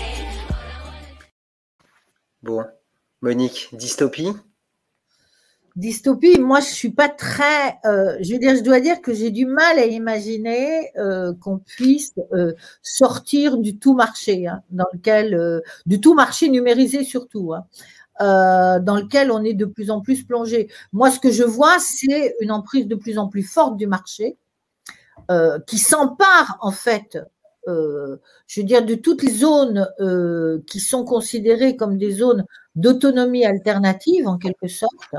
Bon, Monique, dystopie? Dystopie, moi je suis pas très, euh, je veux dire, je dois dire que j'ai du mal à imaginer euh, qu'on puisse euh, sortir du tout marché, hein, dans lequel, euh, du tout marché numérisé surtout, hein, euh, dans lequel on est de plus en plus plongé. Moi, ce que je vois, c'est une emprise de plus en plus forte du marché euh, qui s'empare en fait. Euh, je veux dire, de toutes les zones euh, qui sont considérées comme des zones d'autonomie alternative, en quelque sorte.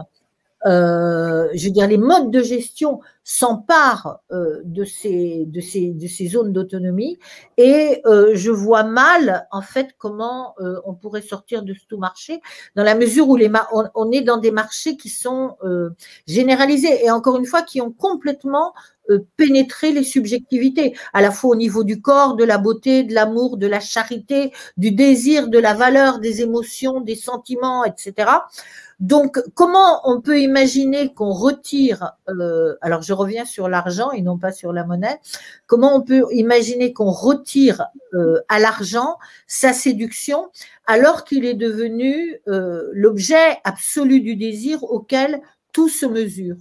Euh, je veux dire, les modes de gestion s'emparent euh, de ces de ces de ces zones d'autonomie et euh, je vois mal en fait comment euh, on pourrait sortir de ce tout marché dans la mesure où les on, on est dans des marchés qui sont euh, généralisés et encore une fois qui ont complètement euh, pénétré les subjectivités à la fois au niveau du corps, de la beauté, de l'amour, de la charité, du désir, de la valeur, des émotions, des sentiments, et cetera. Donc, comment on peut imaginer qu'on retire, euh, alors je reviens sur l'argent et non pas sur la monnaie, comment on peut imaginer qu'on retire euh, à l'argent sa séduction alors qu'il est devenu euh, l'objet absolu du désir auquel tout se mesure.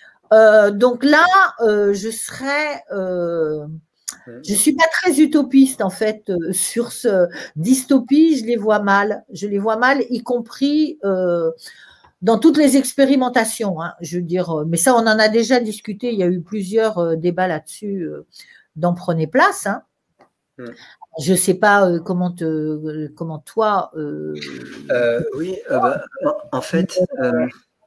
Euh, donc là, euh, je serais... Euh, Je suis pas très utopiste en fait euh, sur ce dystopie, je les vois mal, je les vois mal, y compris euh, dans toutes les expérimentations. Hein, je veux dire, mais ça on en a déjà discuté, il y a eu plusieurs euh, débats là-dessus euh, dans Prenez Place. Hein. Mm. Je sais pas euh, comment te, euh, comment toi. Euh, euh, oui, euh, bah, en, en fait. Euh,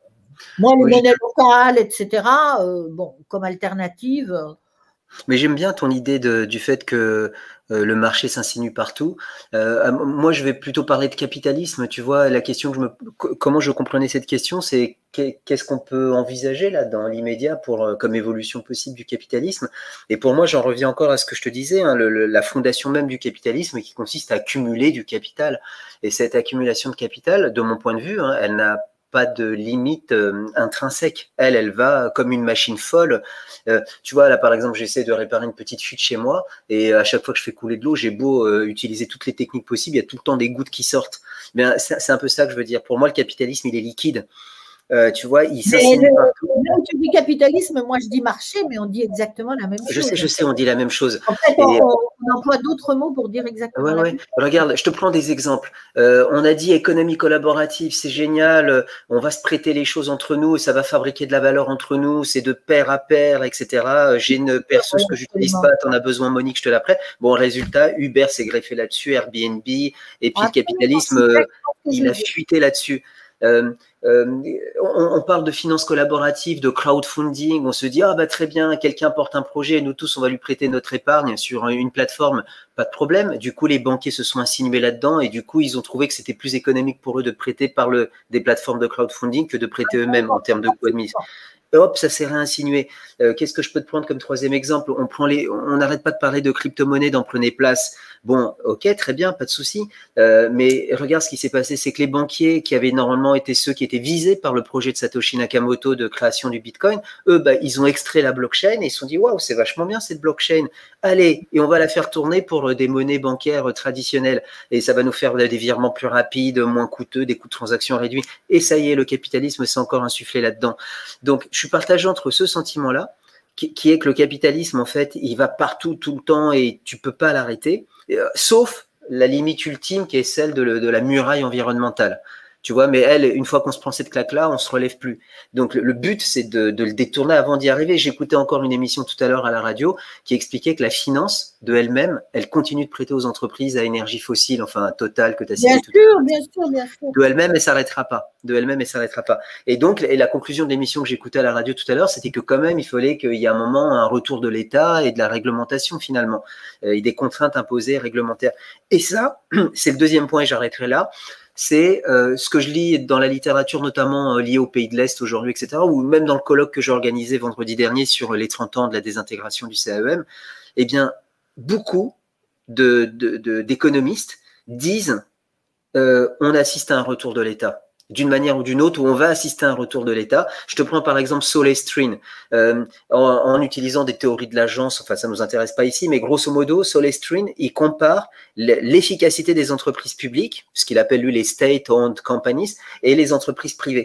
moi, les oui, monnaies locales, et cetera. Euh, bon, comme alternative. Euh, Mais j'aime bien ton idée de, du fait que euh, le marché s'insinue partout. Euh, moi, je vais plutôt parler de capitalisme. Tu vois, la question que je me, comment je comprenais cette question, c'est qu'est-ce qu'on peut envisager là dans l'immédiat pour comme évolution possible du capitalisme. Et pour moi, j'en reviens encore à ce que je te disais, hein, le, le, la fondation même du capitalisme qui consiste à accumuler du capital. Et cette accumulation de capital, de mon point de vue, hein, elle n'a pas de limite euh, intrinsèque. Elle, elle va comme une machine folle. Euh, tu vois, là, par exemple, j'essaie de réparer une petite fuite chez moi et à chaque fois que je fais couler de l'eau, j'ai beau euh, utiliser toutes les techniques possibles, il y a tout le temps des gouttes qui sortent. Mais c'est un peu ça que je veux dire. Pour moi, le capitalisme, il est liquide. Euh, tu vois, il s'insinue partout. Là où tu dis capitalisme, moi je dis marché, mais on dit exactement la même chose. Je sais, je sais, on dit la même chose. En fait, on, et... on emploie d'autres mots pour dire exactement ouais, la ouais. même chose. Regarde, je te prends des exemples. Euh, on a dit économie collaborative, c'est génial, on va se prêter les choses entre nous, ça va fabriquer de la valeur entre nous, c'est de pair à pair, et cetera. J'ai une perceuse que j'utilise pas, t'en as besoin, Monique, je te la prête. Bon, résultat, Uber s'est greffé là-dessus, Airbnb, et puis ah, le capitalisme, euh, il a fuité là-dessus. Euh, euh, on, on parle de finances collaboratives, de crowdfunding, on se dit ah bah très bien, quelqu'un porte un projet, nous tous on va lui prêter notre épargne sur une plateforme, pas de problème. Du coup les banquiers se sont insinués là-dedans et du coup ils ont trouvé que c'était plus économique pour eux de prêter par le, des plateformes de crowdfunding que de prêter eux-mêmes en termes de coûts admis. Hop, ça s'est réinsinué. Euh, Qu'est-ce que je peux te prendre comme troisième exemple? On prend les, on n'arrête pas de parler de crypto-monnaie dans Prenez Place. Bon, ok, très bien, pas de souci. Euh, mais regarde ce qui s'est passé, c'est que les banquiers qui avaient normalement été ceux qui étaient visés par le projet de Satoshi Nakamoto de création du Bitcoin, eux, bah, ils ont extrait la blockchain et ils se sont dit waouh, c'est vachement bien cette blockchain. Allez, et on va la faire tourner pour des monnaies bancaires traditionnelles et ça va nous faire des virements plus rapides, moins coûteux, des coûts de transaction réduits. Et ça y est, le capitalisme s'est encore insufflé là-dedans. Donc je suis partagé entre ce sentiment-là, qui, qui est que le capitalisme, en fait, il va partout, tout le temps, et tu peux pas l'arrêter, euh, sauf la limite ultime qui est celle de, le, de la muraille environnementale. Tu vois, mais elle, une fois qu'on se prend cette claque-là, on se relève plus. Donc, le, le but, c'est de, de le détourner avant d'y arriver. J'écoutais encore une émission tout à l'heure à la radio qui expliquait que la finance, de elle-même, elle continue de prêter aux entreprises à énergie fossile, enfin, Total, que tu as cité. Bien tout sûr, bien sûr, bien sûr. De elle-même, elle s'arrêtera pas. De elle-même, elle s'arrêtera pas. Et donc, et la conclusion de l'émission que j'écoutais à la radio tout à l'heure, c'était que quand même, il fallait qu'il y ait un moment, un retour de l'État et de la réglementation, finalement, et des contraintes imposées réglementaires. Et ça, c'est le deuxième point, et j'arrêterai là. C'est euh, ce que je lis dans la littérature, notamment euh, liée aux pays de l'Est aujourd'hui, et cetera, ou même dans le colloque que j'ai organisé vendredi dernier sur les trente ans de la désintégration du C A E M, eh bien, beaucoup de, de, de, d'économistes disent euh, on assiste à un retour de l'État. D'une manière ou d'une autre, où on va assister à un retour de l'État. Je te prends par exemple Soleil-Stream, euh, en, en utilisant des théories de l'agence, enfin ça ne nous intéresse pas ici, mais grosso modo, Soleil-Stream, il compare l'efficacité des entreprises publiques, ce qu'il appelle lui les state-owned companies, et les entreprises privées.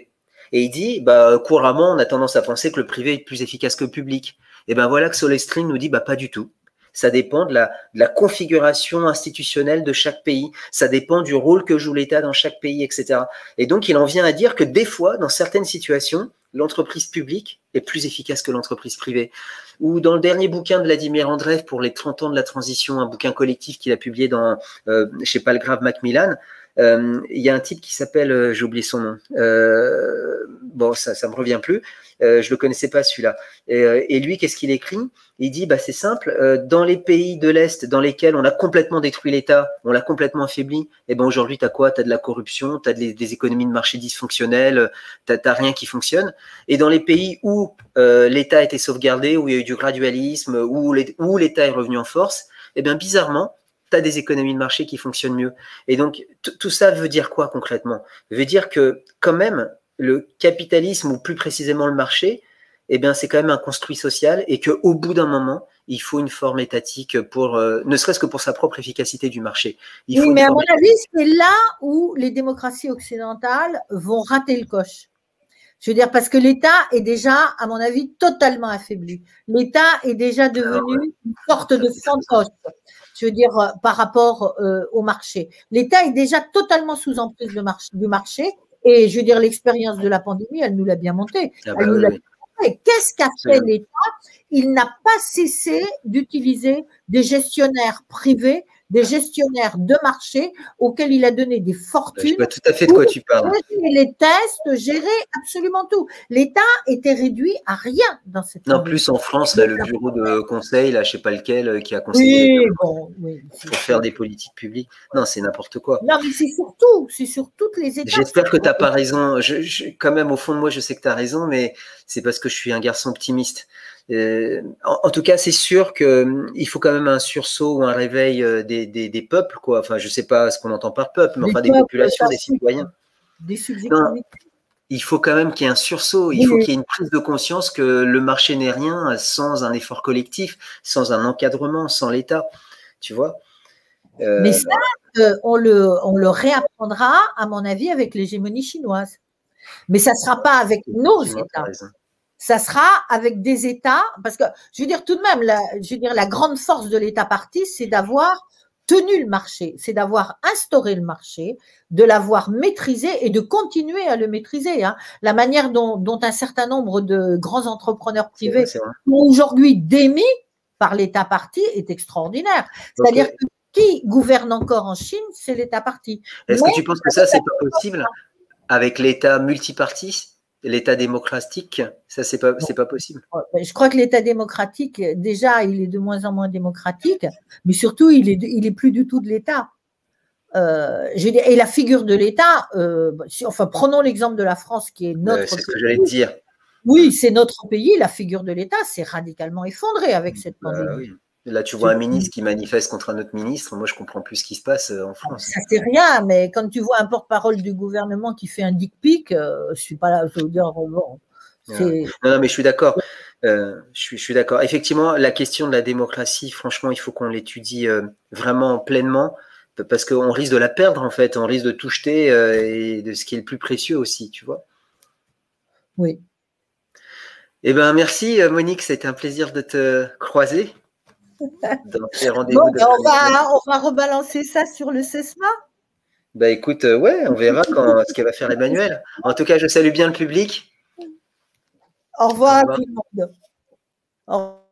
Et il dit, bah, couramment, on a tendance à penser que le privé est plus efficace que le public. Et ben voilà que Solestrin nous dit, bah, pas du tout. Ça dépend de la, de la configuration institutionnelle de chaque pays. Ça dépend du rôle que joue l'État dans chaque pays, et cetera. Et donc, il en vient à dire que des fois, dans certaines situations, l'entreprise publique est plus efficace que l'entreprise privée. Ou dans le dernier bouquin de Vladimir Andreev pour les trente ans de la transition, un bouquin collectif qu'il a publié dans euh, chez Palgrave Macmillan, euh, il y a un type qui s'appelle, euh, j'ai oublié son nom, euh, bon, ça ça me revient plus, euh, je le connaissais pas celui-là. Et, euh, et lui, qu'est-ce qu'il écrit? Il dit, bah, c'est simple, euh, dans les pays de l'Est dans lesquels on a complètement détruit l'État, on l'a complètement affaibli, et ben aujourd'hui, tu as quoi? Tu as de la corruption, tu as des, des économies de marché dysfonctionnelles, tu n'as rien qui fonctionne. Et dans les pays où euh, l'État a été sauvegardé, où il y a eu du gradualisme, où l'État est revenu en force, et bien bizarrement, tu as des économies de marché qui fonctionnent mieux. Et donc, tout ça veut dire quoi concrètement? Veut dire que quand même, le capitalisme, ou plus précisément le marché, eh bien, c'est quand même un construit social et qu'au bout d'un moment, il faut une forme étatique pour, euh, ne serait-ce que pour sa propre efficacité du marché. Il oui, faut mais à forme... mon avis, c'est là où les démocraties occidentales vont rater le coche. Je veux dire, parce que l'État est déjà, à mon avis, totalement affaibli. L'État est déjà devenu Alors, ouais. une sorte de fantoche, je veux dire, euh, par rapport euh, au marché. L'État est déjà totalement sous emprise de marché, du marché. Et je veux dire, l'expérience de la pandémie, elle nous l'a bien monté. Ah bah, elle nous oui, l'a oui. Et qu'est-ce qu'a fait l'État? Il n'a pas cessé d'utiliser des gestionnaires privés, des gestionnaires de marché auxquels il a donné des fortunes. Je vois tout à fait de quoi tu parles. Gérer les tests, gérer absolument tout. L'État était réduit à rien dans cette Non, plus en France, là, le bureau de conseil, là, je ne sais pas lequel, qui a conseillé oui, bon, oui, pour faire des politiques publiques. Non, c'est n'importe quoi. Non, mais c'est surtout, c'est sur toutes les étapes. J'espère que tu n'as pas raison. Je, je, quand même, au fond de moi, je sais que tu as raison, mais c'est parce que je suis un garçon optimiste. Euh, en, en tout cas, c'est sûr qu'il faut quand même un sursaut ou un réveil des, des, des peuples, quoi. Enfin, je ne sais pas ce qu'on entend par peuple, mais des enfin peuples, des populations, des citoyens. Des subjectivités. Il faut quand même qu'il y ait un sursaut. Il oui. faut qu'il y ait une prise de conscience que le marché n'est rien sans un effort collectif, sans un encadrement, sans l'État. Tu vois euh, Mais ça, euh, on, le, on le réapprendra, à mon avis, avec l'hégémonie chinoise. Mais ça ne sera pas avec nos États. Ça sera avec des États, parce que je veux dire tout de même, la, je veux dire la grande force de l'État parti, c'est d'avoir tenu le marché, c'est d'avoir instauré le marché, de l'avoir maîtrisé et de continuer à le maîtriser. Hein. La manière dont, dont un certain nombre de grands entrepreneurs privés sont aujourd'hui démis par l'État parti est extraordinaire. C'est-à-dire okay. que qui gouverne encore en Chine, c'est l'État parti. Est-ce que tu penses que ça, c'est pas possible avec l'État multipartite? L'État démocratique, ça, c'est pas, c'est pas possible. Je crois que l'État démocratique, déjà, il est de moins en moins démocratique, mais surtout, il est, il est plus du tout de l'État. Euh, et la figure de l'État, euh, enfin, prenons l'exemple de la France, qui est notre. Euh, c'est ce que j'allais te dire. Oui, c'est notre pays. La figure de l'État s'est radicalement effondrée avec cette pandémie. Euh, oui. Là, tu vois un ministre qui manifeste contre un autre ministre. Moi, je ne comprends plus ce qui se passe en France. Ça, c'est rien, mais quand tu vois un porte-parole du gouvernement qui fait un dick pic, euh, je ne suis pas là, je veux dire, bon. Non, non, mais je suis d'accord. Euh, je suis, je suis d'accord. Effectivement, la question de la démocratie, franchement, il faut qu'on l'étudie euh, vraiment pleinement, parce qu'on risque de la perdre, en fait. On risque de tout jeter euh, et de ce qui est le plus précieux aussi, tu vois. Oui. Eh bien, merci, Monique. C'était un plaisir de te croiser. Dans ces rendez-vous bon, on, va, on va rebalancer ça sur le CESMA. Bah écoute, euh, ouais, on verra quand, ce qu'elle va faire Emmanuel. En tout cas, je salue bien le public. Au revoir, Au revoir. à tout le monde. Au revoir.